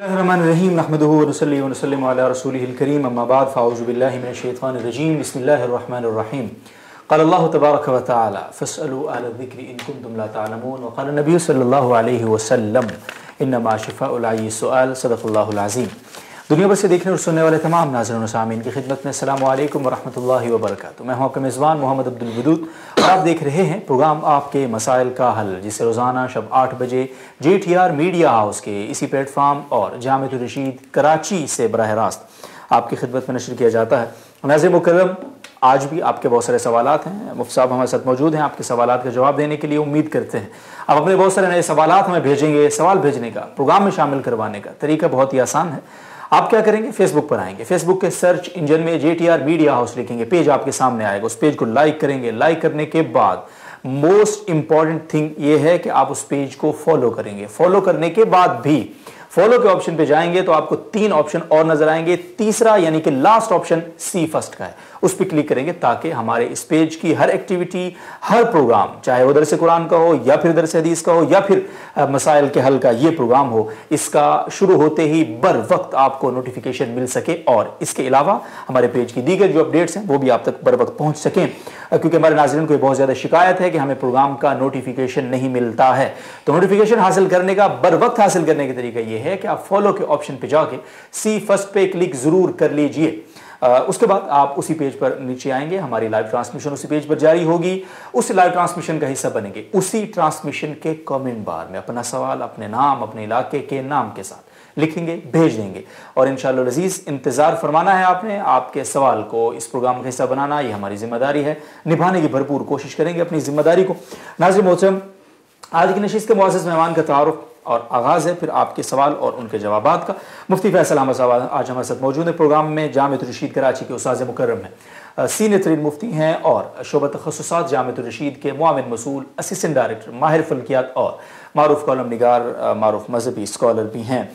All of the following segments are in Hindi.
रहमानिर्रहीम नहमदुहु व नसल्ली व नसल्लिमु अला रसूलिहिल करीम अम्मा बाद फ़अऊज़ु बिल्लाहि मिनश शैतानिर रजीम बिस्मिल्लाहिर रहमानिर रहीम क़ाल अल्लाहु तबारक व तआला फ़स्अलू अहल ज़िक्रि इन कुंतुम ला तअलमून व क़ाल नबी सल्लल्लाहु अलैहि वसल्लम इन्नमा शिफ़ाउल अय्यि सुआल सदक़ल्लाहुल अज़ीम। दुनिया भर से देखने और सुनने वाले तमाम नाज़रीन और सामीन की खिदमत में अस्सलामु अलैकुम व रहमतुल्लाहि व बरकातुहू। मैं हूं आपका मेज़बान मोहम्मद अब्दुल वदूद और आप देख रहे हैं प्रोग्राम आपके मसाइल का हल, जिसे रोज़ाना शब 8 बजे JTR मीडिया हाउस के इसी प्लेटफार्म और जामिअतुर रशीद कराची से बराह रास्त आपकी खिदमत में नशर किया जाता है। नाज़रीन मुकर्रम, आज भी आपके बहुत सारे सवालात हैं। मुफ्ती साहब हमारे साथ मौजूद हैं आपके सवालात का जवाब देने के लिए। उम्मीद करते हैं आप अपने बहुत सारे नए सवालात हमें भेजेंगे। सवाल भेजने का, प्रोग्राम में शामिल करवाने का तरीका बहुत ही आसान है। आप क्या करेंगे, फेसबुक पर आएंगे, फेसबुक के सर्च इंजन में JTR मीडिया हाउस लिखेंगे, पेज आपके सामने आएगा, उस पेज को लाइक करेंगे। लाइक करने के बाद मोस्ट इंपॉर्टेंट थिंग ये है कि आप उस पेज को फॉलो करेंगे। फॉलो करने के बाद भी फॉलो के ऑप्शन पे जाएंगे तो आपको 3 ऑप्शन और नजर आएंगे। तीसरा यानी कि लास्ट ऑप्शन सी फर्स्ट का है, उस पर क्लिक करेंगे ताकि हमारे इस पेज की हर एक्टिविटी, हर प्रोग्राम, चाहे वो दरस कुरान का हो या फिर दरस हदीस का हो या फिर मसाइल के हल का ये प्रोग्राम हो, इसका शुरू होते ही बर वक्त आपको नोटिफिकेशन मिल सके और इसके अलावा हमारे पेज की दीगर जो अपडेट्स हैं वो भी आप तक बर वक्त पहुंच सकें, क्योंकि हमारे नाज़रीन को बहुत ज़्यादा शिकायत है कि हमें प्रोग्राम का नोटिफिकेशन नहीं मिलता है। तो नोटिफिकेशन हासिल करने का, बर वक्त हासिल करने का तरीका यह है कि आप फॉलो के ऑप्शन पे जाके सी फर्स्ट पे क्लिक जरूर कर लीजिए। उसके बाद आप उसी पेज पर नीचे आएंगे, हमारी लाइव ट्रांसमिशन उसी पेज पर जारी होगी, उस लाइव ट्रांसमिशन का हिस्सा बनेंगे। उसी ट्रांसमिशन के कमेंट बार में अपना सवाल अपने नाम, अपने इलाके के नाम के साथ लिखेंगे, भेज देंगे और इंशाअल्लाह अज़ीज़ इंतजार फरमाना है आपने। आपके सवाल को इस प्रोग्राम का हिस्सा बनाना ये हमारी जिम्मेदारी है, निभाने की भरपूर कोशिश करेंगे अपनी जिम्मेदारी को। नाज़रीन मोहतरम, आज की नशिस्त के मुअज़्ज़ज़ मेहमान का तारुफ और आगाज़ है, फिर आपके सवाल और उनके जवाबात का। मुफ्ती फैसल अहमद साहब आज हमारे साथ मौजूद है। प्रोग्राम में जामिअतुर रशीद कराची के उस्ताद मुकर्रम हैं, सीनियर तरीन मुफ्ती हैं और शोबा तखस्सुसात जामिअतुर रशीद के मुआविन मसूल, असिस्टेंट डायरेक्टर, माहिर फल्कियात और मारूफ कॉलम निगार, मारूफ मजहबी स्कॉलर भी हैं।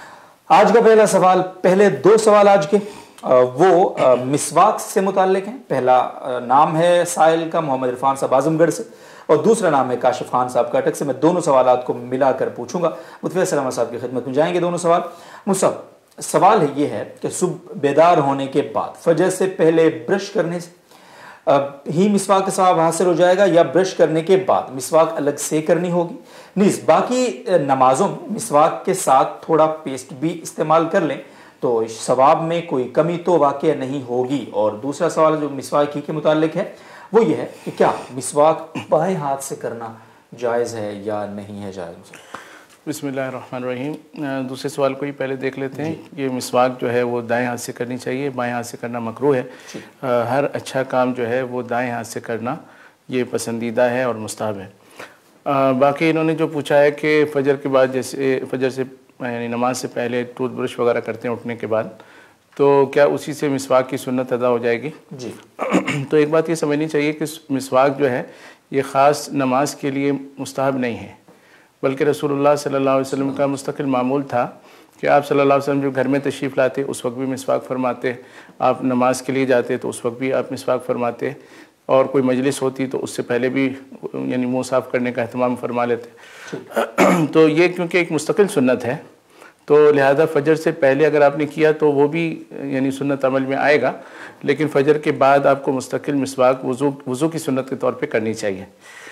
आज का पहला सवाल, पहले 2 सवाल आज के वो मिसवाक से मुताल्लिक हैं। पहला नाम है साइल का मोहम्मद इरफान साहब आजमगढ़ से और दूसरा नाम है काशिफ खान साहब का अटक से। मैं दोनों सवालात को मिलाकर पूछूंगा, मुफ्ती फैसल साहब की खिदमत में जाएंगे दोनों सवाल। मुझसे सवाल है ये है कि सुबह बेदार होने के बाद फजर से पहले ब्रश करने से ही मिसवाक का सवाब हासिल हो जाएगा या ब्रश करने के बाद मिसवाक अलग से करनी होगी? नीज बाकी नमाजों में मिसवाक के साथ थोड़ा पेस्ट भी इस्तेमाल कर लें तो सवाब में कोई कमी तो वाक़ई नहीं होगी। और दूसरा सवाल जो मिसवाक ही के मुताल्लिक है वो ये है कि क्या मिसवाक बाएं हाथ से करना जायज़ है या नहीं है जायज़? बिस्मिल्लाहिर्रहमानिर्रहीम। दूसरे सवाल को ही पहले देख लेते हैं। ये मिसवाक जो है वो दाएं हाथ से करनी चाहिए, बाएं हाथ से करना मकरूह है। हर अच्छा काम जो है वो दाएं हाथ से करना ये पसंदीदा है और मुस्ताहब है। बाकी इन्होंने जो पूछा है कि फ़जर के बाद, जैसे फ़जर से यानी नमाज से पहले टूथ ब्रश वगैरह करते हैं उठने के बाद, तो क्या उसी से मिसवाक की सुन्नत अदा हो जाएगी? जी तो एक बात ये समझनी चाहिए कि मिसवाक जो है ये ख़ास नमाज के लिए मुस्ताहब नहीं है, बल्कि रसूलुल्लाह सल्लल्लाहु अलैहि वसल्लम का मुस्तकिल मामूल था कि आप सल्लल्लाहु अलैहि वसल्लम जब घर में तशरीफ़ लाते उस वक्त भी मिसवाक फरमाते, आप नमाज के लिए जाते तो उस वक्त भी आप मिसवाक फरमाते, और कोई मजलिस होती तो उससे पहले भी यानी मुँह साफ़ करने का अहतमाम फरमा लेते। तो ये क्योंकि एक मुस्तकिल सुन्नत है तो लिहाजा फ़जर से पहले अगर आपने किया तो वो भी यानी सुन्नत अमल में आएगा, लेकिन फ़जर के बाद आपको मुस्तकिल मिसवाक वज़ू की सुन्नत के तौर पे करनी चाहिए।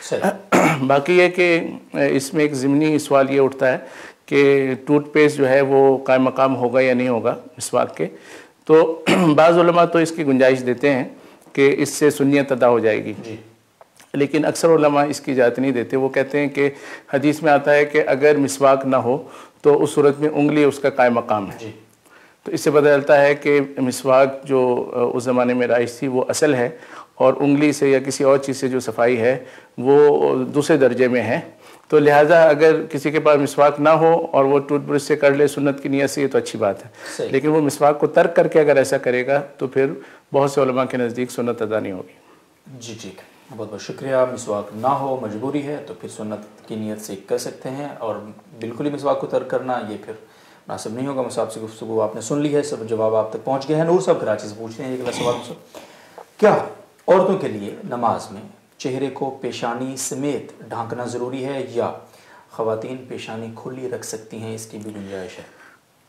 बाकी ये कि इसमें एक ज़िमनी सवाल ये उठता है कि टूथपेस्ट जो है वो कायम मकाम होगा या नहीं होगा मिसवाक के। तो बाज़ उलमा तो इसकी गुंजाइश देते हैं कि इससे सुन्नियत अदा हो जाएगी, लेकिन अक्सर उलमा इसकी इजाज़त नहीं देते। वो कहते हैं कि हदीस में आता है कि अगर मिसवाक ना हो तो उस सूरत में उंगली उसका कायम मकाम है। तो इससे पता चलता है कि मिसवाक जो उस ज़माने में राइज थी वो असल है और उंगली से या किसी और चीज़ से जो सफाई है वो दूसरे दर्जे में है। तो लिहाजा अगर किसी के पास मिसवाक ना हो और वो टूथब्रश से कर ले सुन्नत की नियत से, ये तो अच्छी बात है, लेकिन वो मिसवाक को तर्क करके अगर ऐसा करेगा तो फिर बहुत से उलमा के नज़दीक सुन्नत अदा नहीं होगी। जी ठीक, बहुत बहुत शुक्रिया। मिसवाक ना हो, मजबूरी है तो फिर सुन्नत की नियत से कर सकते हैं, और बिल्कुल ही मिसवाक को तर्क करना ये फिर मुनासिब नहीं होगा। मुसाब से गुफ्तगू आपने सुन ली है, सब जवाब आप तक पहुँच गए हैं। नूर साहब कराची से पूछते हैं अगला सवाल, क्या औरतों के लिए नमाज में चेहरे को पेशानी समेत ढांकना ज़रूरी है या ख़वातीन पेशानी खुली रख सकती हैं, इसकी भी गुंजाइश है?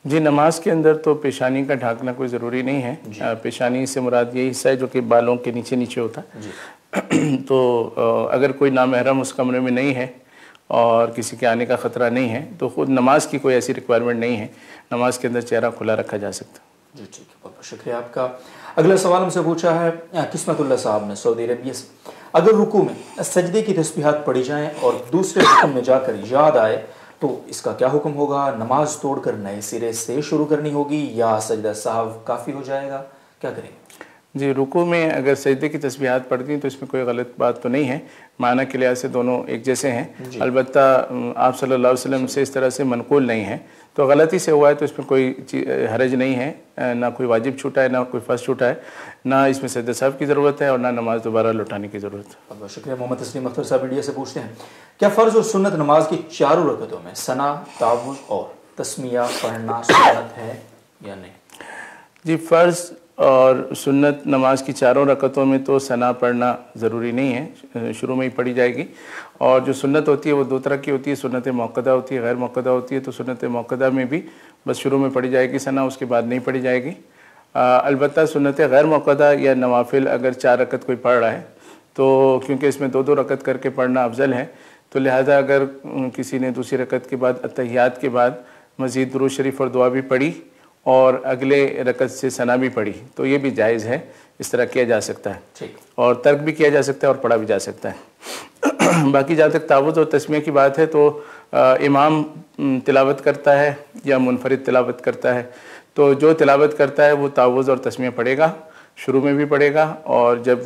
जी, नमाज के अंदर तो पेशानी का ढांकना कोई ज़रूरी नहीं है। पेशानी से मुराद यही हिस्सा है जो कि बालों के नीचे नीचे होता है। तो अगर कोई नामहरम उस कमरे में नहीं है और किसी के आने का ख़तरा नहीं है तो ख़ुद नमाज की कोई ऐसी रिक्वायरमेंट नहीं है, नमाज के अंदर चेहरा खुला रखा जा सकता है। जी ठीक है, बहुत बहुत शुक्रिया आपका। अगला सवाल हमसे पूछा है किस्मतुल्लाह साहब ने सऊदी अरबिया से, अगर रुकू में सजदे की तस्बीहात पढ़ी जाएँ और दूसरे रुकू में जाकर याद आए तो इसका क्या हुक्म होगा? नमाज तोड़कर नए सिरे से शुरू करनी होगी या सजदा साहब काफ़ी हो जाएगा? क्या करेंगे? जी, रुकू में अगर सजदे की तस्बीहात पढ़ दी तो इसमें कोई गलत बात तो नहीं है, माना के लिहाज से दोनों एक जैसे हैं। अलबत्ता आप सल्लल्लाहु अलैहि वसल्लम से इस तरह से मनकूल नहीं है, तो गलती से हुआ है तो इसमें कोई हरज नहीं है, ना कोई वाजिब छूटा है ना कोई फ़र्ज छूटा है, ना इसमें सजदा साहब की ज़रूरत है और ना नमाज दोबारा लौटाने की ज़रूरत है। बहुत बहुत शुक्रिया। मोहम्मद तस्लीम अख्तर साहब इंडिया से पूछते हैं, क्या फ़र्ज़ और सुन्नत नमाज की चारों रकतों में सना, तावुज़ और तस्मिया पढ़ना सुन्नत है या नहीं? जी, फ़र्ज़ और सुन्नत नमाज की चारों रकतों में तो सना पढ़ना ज़रूरी नहीं है, शुरू में ही पढ़ी जाएगी। और जो सुन्नत होती है वो दो तरह की होती है, सुन्नत मौक़दा होती है, गैर मौक़दा होती है। तो सुन्नत मौक़दा में भी बस शुरू में पढ़ी जाएगी सना, उसके बाद नहीं पढ़ी जाएगी। अलबत्ता सुन्नत गैर मौक़दा या नवाफिल अगर 4 रकत कोई पढ़ रहा है तो क्योंकि इसमें 2-2 रकत करके पढ़ना अफजल है, तो लिहाजा अगर किसी ने दूसरी रकत के बाद अत्तहियात के बाद मज़ीद दुरूद शरीफ और दुआ भी पढ़ी और अगले रकत से सना भी पढ़ी तो ये भी जायज़ है, इस तरह किया जा सकता है। ठीक। और तर्क भी किया जा सकता है और पढ़ा भी जा सकता है। बाकी जहाँ तक तावुज़ और तस्मिया की बात है तो इमाम तिलावत करता है या मुनफरिद तिलावत करता है, तो जो तिलावत करता है वो तावुज़ और तस्मिया पढ़ेगा, शुरू में भी पढ़ेगा और जब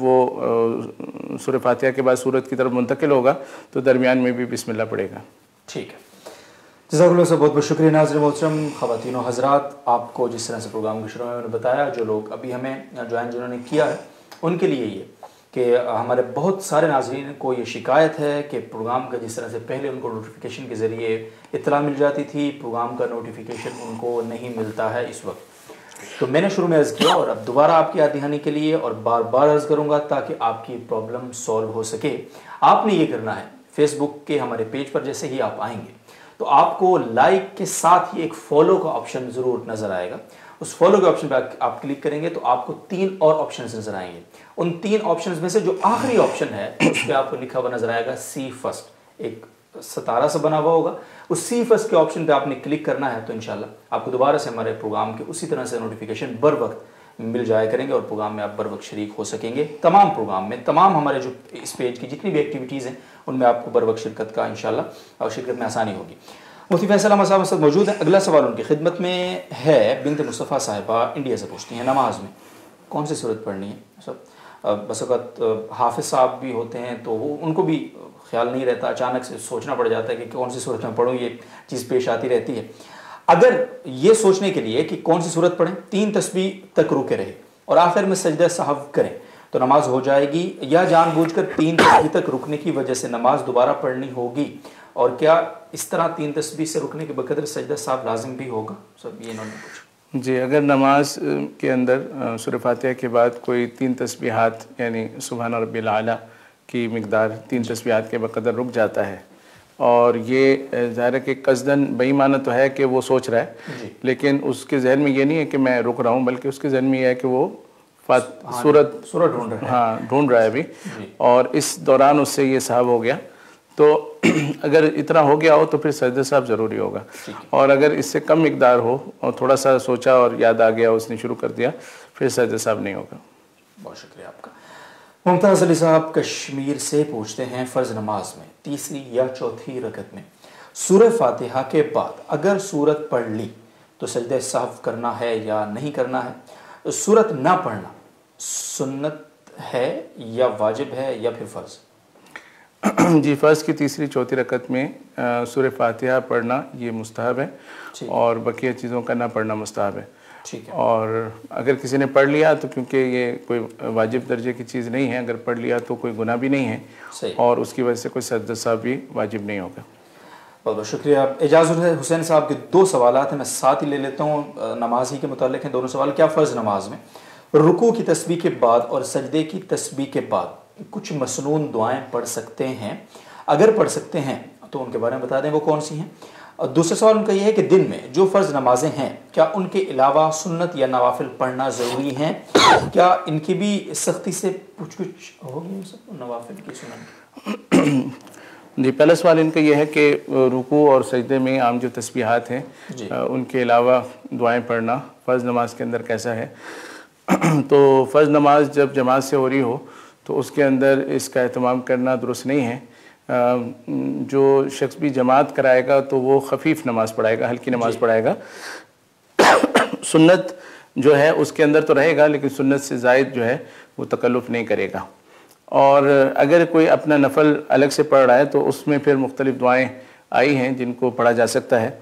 वो सूरह फातिहा के बाद सूरत की तरफ मुंतकिल होगा तो दरमियान में भी बिस्मिल्लाह पढ़ेगा। ठीक है, जज़ाकुल्लाह से बहुत बहुत शुक्रिया। नाज़रीन मोहतरम, ख़वातीन व हज़रात, आपको जिस तरह से प्रोग्राम के शुरू में मैंने बताया, जो लोग अभी हमें ज्वाइन जिन्होंने किया है उनके लिए ये कि हमारे बहुत सारे नाज़रीन को ये शिकायत है कि प्रोग्राम का जिस तरह से पहले उनको नोटिफिकेशन के ज़रिए इत्तला मिल जाती थी, प्रोग्राम का नोटिफिकेशन उनको नहीं मिलता है इस वक्त। तो मैंने शुरू में अर्ज़ किया और अब दोबारा आपकी याद दिहानी के लिए और बार बार अर्ज़ करूँगा ताकि आपकी प्रॉब्लम सॉल्व हो सके। आपने ये करना है, फेसबुक के हमारे पेज पर जैसे ही आप आएंगे तो आपको लाइक के साथ ही एक फॉलो का ऑप्शन ज़रूर नज़र आएगा। उस फॉलो के ऑप्शन पर आप क्लिक करेंगे तो आपको 3 और ऑप्शंस नज़र आएंगे। उन 3 ऑप्शंस में से जो आखिरी ऑप्शन है उस पर आपको लिखा हुआ नज़र आएगा सी फर्स्ट, एक सितारा से बना हुआ होगा। उस सी फर्स्ट के ऑप्शन पे आपने क्लिक करना है तो इंशाल्लाह आपको दोबारा से हमारे प्रोग्राम के उसी तरह से नोटिफिकेशन बर वक्त मिल जाया करेंगे और प्रोग्राम में आप बर वक्त शरीक हो सकेंगे। तमाम प्रोग्राम में तमाम हमारे जो इस पेज की जितनी भी एक्टिविटीज़ हैं उनमें आपको बर वक्त शिरकत का इंशाल्लाह और शिरकत में आसानी होगी। मुफ्ती फैसल अहमद साहब साथ मौजूद हैं। अगला सवाल उनकी खिदमत में है, बिनत मुस्तफ़ा साहिबा इंडिया से पूछती हैं, नमाज में कौन सी सूरत पढ़नी है? सब बस वक़्त हाफिज़ साहब भी होते हैं तो वो उनको भी ख्याल नहीं रहता, अचानक से सोचना पड़ जाता है कि कौन सी सूरत में पढ़ूँ, ये चीज़ पेश आती रहती है। अगर ये सोचने के लिए कि कौन सी सूरत पढ़ें, 3 तस्बीह तक रुके रहे और आखिर में सजदा साहब करें तो नमाज हो जाएगी या जानबूझकर 3 तस्बीह तक रुकने की वजह से नमाज दोबारा पढ़नी होगी? और क्या इस तरह 3 तस्बीह से रुकने के बकदर सजदा साहब लाजिम भी होगा? सब ये इन्होंने पूछा। जी, अगर नमाज के अंदर सूरह फातिहा के बाद कोई 3 तस्बीहात यानी सुबहान रब्बिल आला की मिकदार 3 तस्बीहात के बकदर रुक जाता है और ये ज़ाहिर है कि कसदन बेईमाना तो है कि वो सोच रहा है, लेकिन उसके जहन में ये नहीं है कि मैं रुक रहा हूँ, बल्कि उसके जहन में ये है कि वो सूरत ढूंढ रहा है। हाँ, ढूंढ रहा है अभी, और इस दौरान उससे ये साहब हो गया तो अगर इतना हो गया हो तो फिर सजदा साहब ज़रूरी होगा। और अगर इससे कम मिकदार हो और थोड़ा सा सोचा और याद आ गया, उसने शुरू कर दिया, फिर सजदा साहब नहीं होगा। बहुत शुक्रिया आपका। मुमताज़ अली साहब कश्मीर से पूछते हैं, फ़र्ज़ नमाज में तीसरी या चौथी रकत में सूरह फातिहा के बाद अगर सूरत पढ़ ली तो सजदा साहब करना है या नहीं करना है? सूरत ना पढ़ना सुन्नत है या वाजिब है या फिर फ़र्ज़? जी, फ़र्ज़ की तीसरी चौथी रकत में सूरह फातिहा पढ़ना ये मुस्तहब है और बकिया चीज़ों का ना पढ़ना मुस्तहब है। ठीक है। और अगर किसी ने पढ़ लिया तो क्योंकि ये कोई वाजिब दर्जे की चीज़ नहीं है, अगर पढ़ लिया तो कोई गुनाह भी नहीं है और उसकी वजह से कोई सजदा साहब भी वाजिब नहीं होगा। बहुत बहुत शुक्रिया। एजाज़ुल हुसैन साहब के 2 सवाल हैं, मैं साथ ही ले लेता हूँ, नमाज ही के मुतालिक हैं दोनों सवाल। क्या फ़र्ज़ नमाज में रुकू की तस्बीह के बाद और सजदे की तस्बीह के बाद कुछ मसनून दुआएं पढ़ सकते हैं? अगर पढ़ सकते हैं तो उनके बारे में बता दें वो कौन सी हैं। और दूसरा सवाल उनका यह है कि दिन में जो फ़र्ज़ नमाजें हैं क्या उनके अलावा सुन्नत या नवाफिल पढ़ना ज़रूरी हैं? क्या इनकी भी सख्ती से कुछ होगी नवाफिल की सुन्नत? जी, पहला सवाल इनका यह है कि रुकू और सजदे में आम जो तस्बीहात हैं उनके अलावा दुआएं पढ़ना फ़र्ज़ नमाज के अंदर कैसा है? तो फ़र्ज़ नमाज जब जमात से हो रही हो तो उसके अंदर इसका एहतमाम करना दुरुस्त नहीं है। जो शख्स भी जमात कराएगा तो वो खफीफ नमाज पढ़ाएगा, हल्की नमाज पढ़ाएगा। सुन्नत जो है उसके अंदर तो रहेगा लेकिन सुन्नत से ज़ायद जो है वो तकल्लुफ़ नहीं करेगा। और अगर कोई अपना नफल अलग से पढ़ रहा है तो उसमें फिर मुख्तलिफ़ दुआएँ आई हैं जिनको पढ़ा जा सकता है।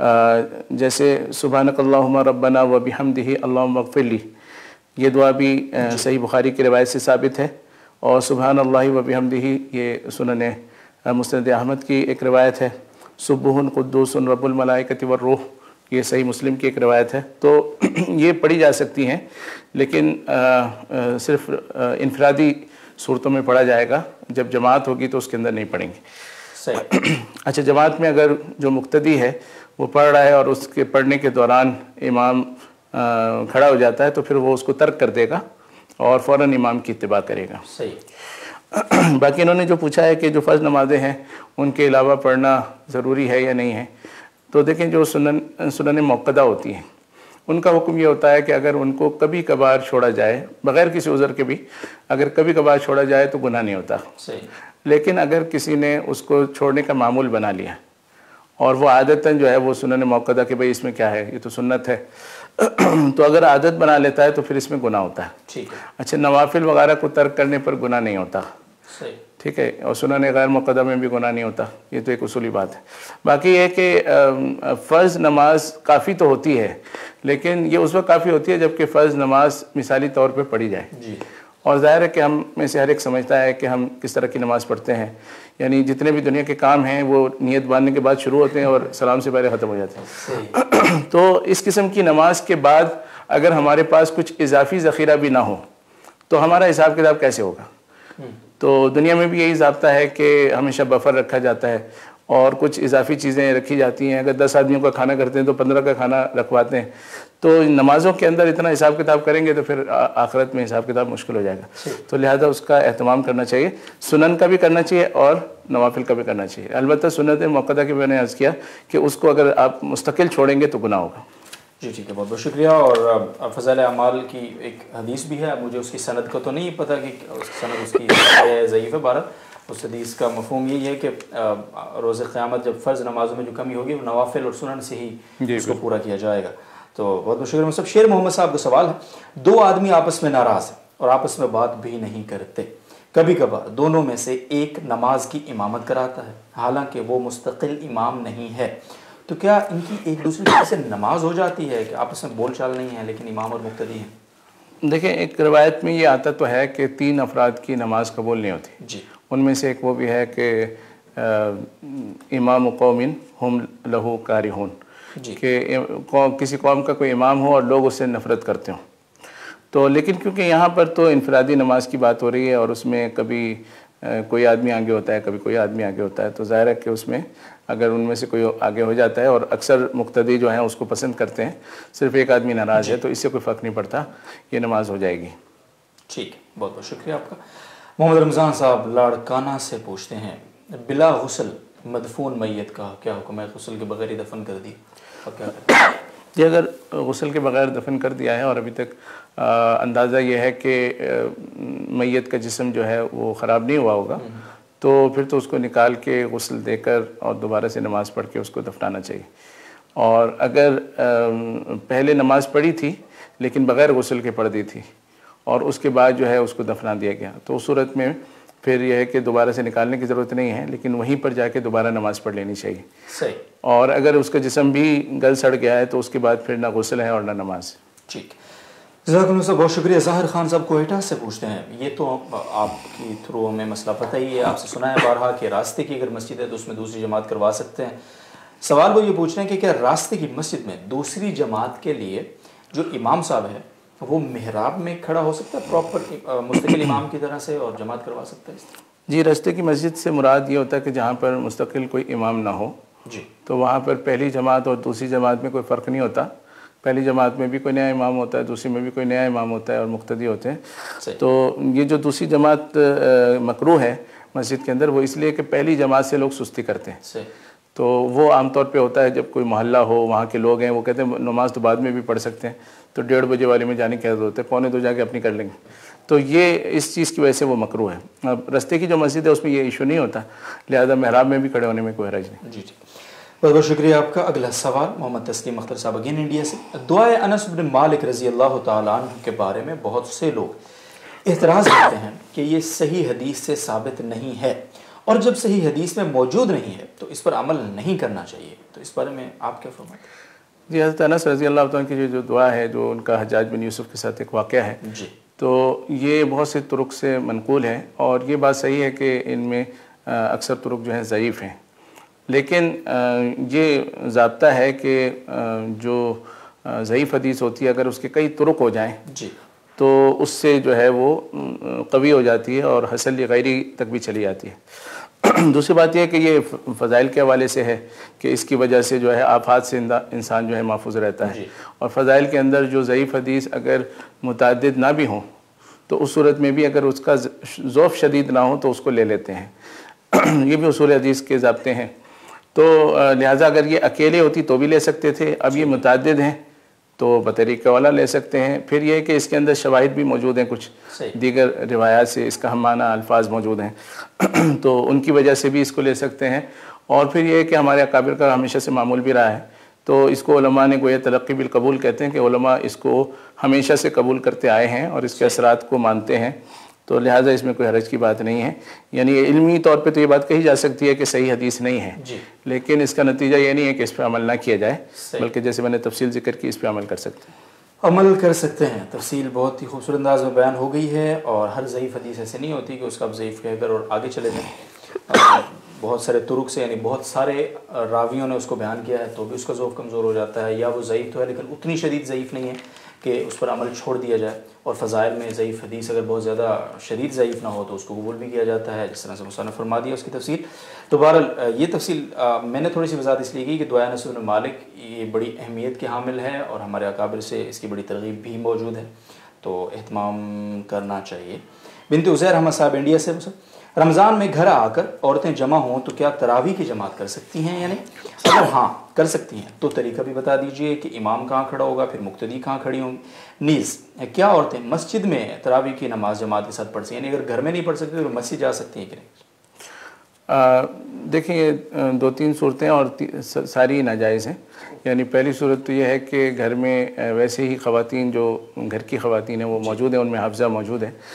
जैसे सुब्हानकल्लाहुम्मा रब्बना व बिहम्दिही अल्लाहुम्मा अग़फ़िरली, ये दुआ भी सही बुखारी की रिवायत से साबित है। और सुब्हानल्लाहि व बिहम्दिही ये सुनन मुस्नद अहमद की एक रिवायत है। सुब्बुहुन क़ुद्दूसुन रब्बुल मलाइकति वर्रूह, ये सही मुस्लिम की एक रिवायत है। तो ये पढ़ी जा सकती हैं लेकिन सिर्फ इनफरादी सूरतों में पढ़ा जाएगा। जब जमात होगी तो उसके अंदर नहीं पढ़ेंगे। सही। अच्छा, जमात में अगर जो मुक्तदी है वो पढ़ रहा है और उसके पढ़ने के दौरान इमाम खड़ा हो जाता है तो फिर वो उसको तर्क कर देगा और फ़ौरन इमाम की इत्तिबा करेगा। सही। बाकी इन्होंने जो पूछा है कि जो फ़र्ज़ नमाज़ें हैं उनके अलावा पढ़ना ज़रूरी है या नहीं है, तो देखें जो सुनन मौक़दा होती हैं उनका हुक्म ये होता है कि अगर उनको कभी कभार छोड़ा जाए बग़ैर किसी उज़र के भी, अगर कभी कभार छोड़ा जाए तो गुनाह नहीं होता। सही। लेकिन अगर किसी ने उसको छोड़ने का मामूल बना लिया और वो आदतन जो है वो सुनन मौक़दा कि भाई इसमें क्या है, ये तो सुन्नत है तो अगर आदत बना लेता है तो फिर इसमें गुनाह होता है। ठीक है। अच्छा, नवाफिल वगैरह को तर्क करने पर गुनाह नहीं होता। सही। ठीक है। और सुनन गैर मुक़द्दम में भी गुनाह नहीं होता। ये तो एक उसूली बात है। बाकी ये कि फ़र्ज़ नमाज काफ़ी तो होती है लेकिन ये उस वक्त काफ़ी होती है जबकि फ़र्ज़ नमाज मिसाली तौर पे पढ़ी जाए। जी। और ज़ाहिर है कि हम में से हर एक समझता है कि हम किस तरह की नमाज़ पढ़ते हैं। यानी जितने भी दुनिया के काम हैं वो नियत बांधने के बाद शुरू होते हैं और सलाम से पहले ख़त्म हो जाते हैं। तो इस किस्म की नमाज के बाद अगर हमारे पास कुछ इजाफ़ी ज़ख़ीरा भी ना हो तो हमारा हिसाब किताब कैसे होगा? तो दुनिया में भी यही ज़ाब्ता है कि हमेशा बफर रखा जाता है और कुछ इजाफ़ी चीज़ें रखी जाती हैं। अगर 10 आदमियों का खाना करते हैं तो 15 का खाना रखवाते हैं। तो नमाज़ों के अंदर इतना हिसाब किताब करेंगे तो फिर आखिरत में हिसाब किताब मुश्किल हो जाएगा। तो लिहाजा उसका एहतमाम करना चाहिए। सुनन का भी करना चाहिए और नवाफिल का भी करना चाहिए। अलबत्ता सुन्नत मौक़दा की मैंने अर्ज़ किया कि उसको अगर आप मुस्तकिल छोड़ेंगे तो गुनाह होगा। जी ठीक है, बहुत बहुत शुक्रिया। और फ़ज़ाइल अमाल की एक हदीस भी है, मुझे उसकी सनद का तो नहीं पता कि सनद उसकी ज़ईफ़ है। बारह उस हदीस का मफ़हूम यही है कि रोज़े क़यामत जब फ़र्ज़ नमाज़ों में जो कमी होगी वो नवाफिल और सुनन से ही उसको पूरा किया जाएगा। तो बहुत बहुत शुक्रिया। मतलब शेर मोहम्मद साहब का सवाल है, दो आदमी आपस में नाराज़ हैं और आपस में बात भी नहीं करते, कभी कभार दोनों में से एक नमाज की इमामत कराता है हालांकि वो मुस्तकिल इमाम नहीं है, तो क्या इनकी एक दूसरे से नमाज हो जाती है कि आपस में बोल चाल नहीं है लेकिन इमाम और मुक्तदी हैं? देखें, एक रवायत में ये आता तो है कि 3 अफराद की नमाज कबूल नहीं होती जी। उनमें से एक वो भी है कि इमाम कौमिन हम लहू कारिहून, कि किसी कौम का कोई इमाम हो और लोग उससे नफ़रत करते हों। तो लेकिन क्योंकि यहाँ पर तो इनफरादी नमाज की बात हो रही है और उसमें कभी कोई आदमी आगे होता है कभी कोई आदमी आगे होता है, तो ज़ाहिर है कि उसमें अगर उनमें से कोई आगे हो जाता है और अक्सर मुक्तदी जो हैं उसको पसंद करते हैं, सिर्फ एक आदमी नाराज़ है तो इससे कोई फ़र्क नहीं पड़ता, ये नमाज हो जाएगी। ठीक है, बहुत बहुत शुक्रिया आपका। मोहम्मद रमज़ान साहब लाड़काना से पूछते हैं, बिला गुस्ल मदफून मैयत का क्या हुक्म है? गुस्ल के बगैर ही दफन कर दी और क्या करें? जी, अगर गुस्ल के बगैर दफन कर दिया है और अभी तक अंदाज़ा ये है कि मैयत का जिस्म जो है वो ख़राब नहीं हुआ होगा, तो फिर तो उसको निकाल के गुस्ल देकर और दोबारा से नमाज़ पढ़ के उसको दफनाना चाहिए। और अगर पहले नमाज़ पढ़ी थी लेकिन बग़ैर गुस्ल के पढ़ दी थी और उसके बाद जो है उसको दफना दिया गया, तो उस सूरत में फिर यह है कि दोबारा से निकालने की ज़रूरत नहीं है, लेकिन वहीं पर जाके दोबारा नमाज़ पढ़ लेनी चाहिए। सही। और अगर उसका जिस्म भी गल सड़ गया है तो उसके बाद फिर ना गुस्ल है और ना नमाज। ठीक, जज़ाकल्लाह साहब, बहुत शुक्रिया। ज़ाहिर खान साहब कोयटा से पूछते हैं, ये तो आपकी थ्रू हमें मसला पता ही है, आपसे सुना है बारहा कि रास्ते की अगर मस्जिद है तो उसमें दूसरी जमात करवा सकते हैं। सवाल वो ये पूछ रहे हैं कि क्या रास्ते की मस्जिद में दूसरी जमात के लिए जो इमाम साहब है वो मेहराब में खड़ा हो सकता है प्रॉपर मुस्तकिल इमाम की तरह से और जमात करवा सकता है? जी, रास्ते की मस्जिद से मुराद ये होता है कि जहाँ पर मुस्तकिल कोई इमाम ना हो जी। तो वहाँ पर पहली जमात और दूसरी जमात में कोई फ़र्क नहीं होता। पहली जमात में भी कोई नया इमाम होता है, दूसरी में भी कोई नया इमाम होता है और मुक्तदी होते हैं। तो ये जो दूसरी जमात मकरूह है मस्जिद के अंदर, वो इसलिए कि पहली जमात से लोग सुस्ती करते हैं। तो वो आमतौर पे होता है जब कोई मोहल्ला हो, वहाँ के लोग हैं, वो कहते हैं नमाज तो बाद में भी पढ़ सकते हैं, तो 1:30 बजे वाले में जाने की ज़रूरत है, 1:45 जाके अपनी कर लेंगे। तो ये इस चीज़ की वजह से वो मकरूह है। अब रस्ते की जो मस्जिद है उसमें ये इशू नहीं होता, लिहाजा महराब में भी खड़े होने में कोई हरज नहीं। जी जी, बहुत बहुत शुक्रिया आपका। अगला सवाल मोहम्मद तस्लीम अख्तर साहब अगेन इंडिया से। दुआए अनस बिन मालिक रज़ी अल्लाह तआला अन्हु के बारे में बहुत से लोग एतराज़ करते हैं कि ये सही हदीस से साबित नहीं है, और जब सही हदीस में मौजूद नहीं है तो इस पर अमल नहीं करना चाहिए, तो इस बारे में आप क्या फरमाते हैं? जी, हज़रत अनस रज़ी अल्लाह तआला की जो दुआ है, जो उनका हज्जाज बिन यूसुफ के साथ एक वाक़या है जी, तो ये बहुत से तुरुक से मनकूल है, और ये बात सही है कि इनमें अक्सर तुरुक जो हैं ज़ईफ़ हैं, लेकिन ये ज़ाब्ता है कि जो ज़ईफ़ हदीस होती है अगर उसके कई तुरुक हो जाएँ जी, तो उससे जो है वो कवी हो जाती है और हसन गैरी तक भी चली जाती है। दूसरी बात यह है कि ये फ़ज़ाइल के हवाले से है कि इसकी वजह से जो है आफात से इंसान जो है महफूज रहता है, और फ़ज़ाइल के अंदर जो ज़ईफ़ हदीस अगर मुतअद्दिद ना भी हों तो उस सूरत में भी अगर उसका ज़ौफ़ शदीद ना हो तो उसको ले लेते हैं। ये भी उसूल हदीस के ज़ाब्ते हैं। तो लिहाजा अगर ये अकेले होती तो भी ले सकते थे, अब ये मुतअद्दिद हैं तो बतरीक़ा वाला ले सकते हैं। फिर ये है कि इसके अंदर शवाहिद भी मौजूद हैं, कुछ दीगर रिवायात से इसका हमाना अल्फाज मौजूद हैं तो उनकी वजह से भी इसको ले सकते हैं। और फिर ये है कि हमारे अकाबिर का हमेशा से मामूल भी रहा है, तो इसको उलमा ने गोया तलक्की बिल कबूल कहते हैं कि उलमा इसको हमेशा से कबूल करते आए हैं और इसके असरात को मानते हैं, तो लिहाजा इसमें कोई हरज की बात नहीं है। यानी इल्मी तौर पे तो ये बात कही जा सकती है कि सही हदीस नहीं है, लेकिन इसका नतीजा ये नहीं है कि इस पर अमल ना किया जाए, बल्कि जैसे मैंने तफसील जिक्र की इस पर अमल कर सकते हैं, अमल कर सकते हैं। तफसील बहुत ही खूबसूरत अंदाज में बयान हो गई है, और हर ज़ईफ़ हदीस ऐसे नहीं होती कि उसका आप ज़ईफ़ कहकर और आगे चले जाएँ। बहुत सारे तुरुक से, यानी बहुत सारे रावियों ने उसको बयान किया है तो भी उसका ज़ौफ़ कमज़ोर हो जाता है, या वो ज़ईफ़ तो है लेकिन उतनी शदीद ज़ईफ़ नहीं है कि उस पर अमल छोड़ दिया जाए। और फ़ज़ाइल में ज़ईफ़ हदीस अगर बहुत ज़्यादा शदीद ज़ईफ़ ना हो तो उसको कबूल भी किया जाता है, जिस तरह से मुसन्निफ़ फरमा दिया उसकी तफसील। तो बहरहाल ये तफसील मैंने थोड़ी सी वज़ाहत इसलिए की कि दुआए अनस बिन मालिक ये बड़ी अहमियत के हामिल है और हमारे अकाबिर से इसकी बड़ी तरगीब भी मौजूद है, तो एहतमाम करना चाहिए। बिनते उज़ैर अहमद साहब इंडिया से, रमज़ान में घर आकर औरतें जमा हों तो क्या तरावी की जमात कर सकती हैं? यानी अगर हाँ कर सकती हैं तो तरीका भी बता दीजिए कि इमाम कहाँ खड़ा होगा, फिर मुक्तदी कहाँ खड़ी होंगी। नीज़ क्या औरतें मस्जिद में तरावी की नमाज जमात के साथ पढ़ सकती हैं? यानी अगर घर में नहीं पढ़ सकती तो मस्जिद जा सकती हैं कि नहीं? देखिए, 2-3 सूरतें और सारी नाजायज़ हैं। यानी पहली सूरत तो यह है कि घर में वैसे ही ख़वातीन जो घर की ख़वातीन हैं वो मौजूद हैं, उनमें हाफ़िज़ा मौजूद है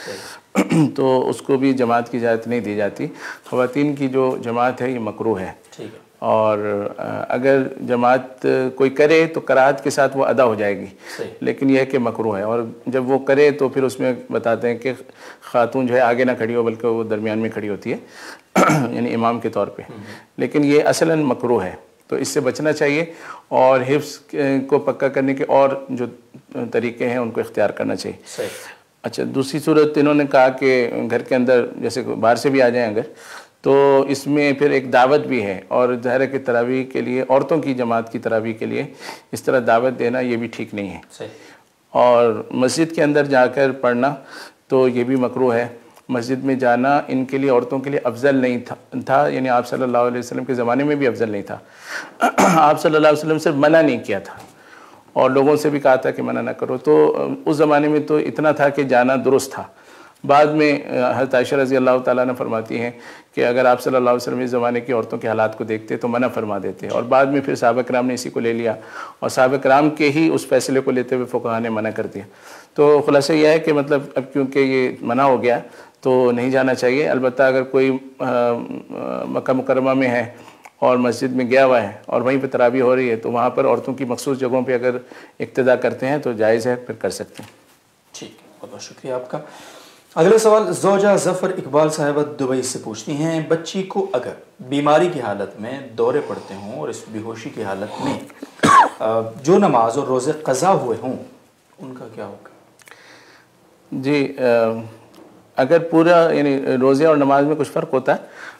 तो उसको भी जमात की इजाज़त नहीं दी जाती। ख़वातीन की जो जमात है ये मकरूह है, ठीक है। और अगर जमात कोई करे तो कराहत के साथ वो अदा हो जाएगी, लेकिन यह है कि मकरूह है। और जब वो करे तो फिर उसमें बताते हैं कि ख़ातून जो है आगे ना खड़ी हो बल्कि वो दरमियान में खड़ी होती है यानी इमाम के तौर पे, लेकिन ये असलन मकरूह है, तो इससे बचना चाहिए। और हिफ्ज़ को पक्का करने के और जो तरीके हैं उनको इख्तियार करना चाहिए। अच्छा, दूसरी सूरत इन्होंने कहा कि घर के अंदर जैसे बाहर से भी आ जाएं अगर, तो इसमें फिर एक दावत भी है, और ज़ाहिर है कि तरावी के लिए औरतों की जमात की तरावी के लिए इस तरह दावत देना ये भी ठीक नहीं है। और मस्जिद के अंदर जाकर पढ़ना तो ये भी मकरूह है। मस्जिद में जाना इनके लिए, औरतों के लिए अफजल नहीं था, यानी आप सल्लल्लाहु अलैहि वसल्लम के ज़माने में भी अफजल नहीं था। आप सल्लल्लाहु अलैहि वसल्लम से मना नहीं किया था और लोगों से भी कहा था कि मना ना करो, तो उस ज़माने में तो इतना था कि जाना दुरुस्त था। बाद में हज़रत आयशा रज़ी अल्लाह ताला ने फरमाती हैं कि अगर आप सल्लल्लाहु अलैहि वसल्लम इस ज़माने की औरतों के हालात को देखते तो मना फरमा देते, और बाद में फिर सहाबा किराम ने इसी को ले लिया और सहाबा किराम के ही उस फैसले को लेते हुए फ़ुक़हा ने मना कर दिया। तो खुलासा यह है कि मतलब अब क्योंकि ये मना हो गया तो नहीं जाना चाहिए। अलबत्ता अगर कोई मक्का मुकर्रमा में है और मस्जिद में गया हुआ है और वहीं पर तरावी हो रही है तो वहाँ पर औरतों की मखसूस जगहों पे अगर इक्तदा करते हैं तो जायज़ है, फिर कर सकते हैं। ठीक है, बहुत बहुत शुक्रिया आपका। अगला सवाल ज़ौजा ज़फ़र इकबाल साहिबा दुबई से पूछती हैं, बच्ची को अगर बीमारी की हालत में दौरे पड़ते हों और इस बेहोशी की हालत में जो नमाज और रोज़े क़ज़ा हुए हों उनका क्या होगा? जी, अगर पूरा यानी रोज़े और नमाज में कुछ फ़र्क होता है,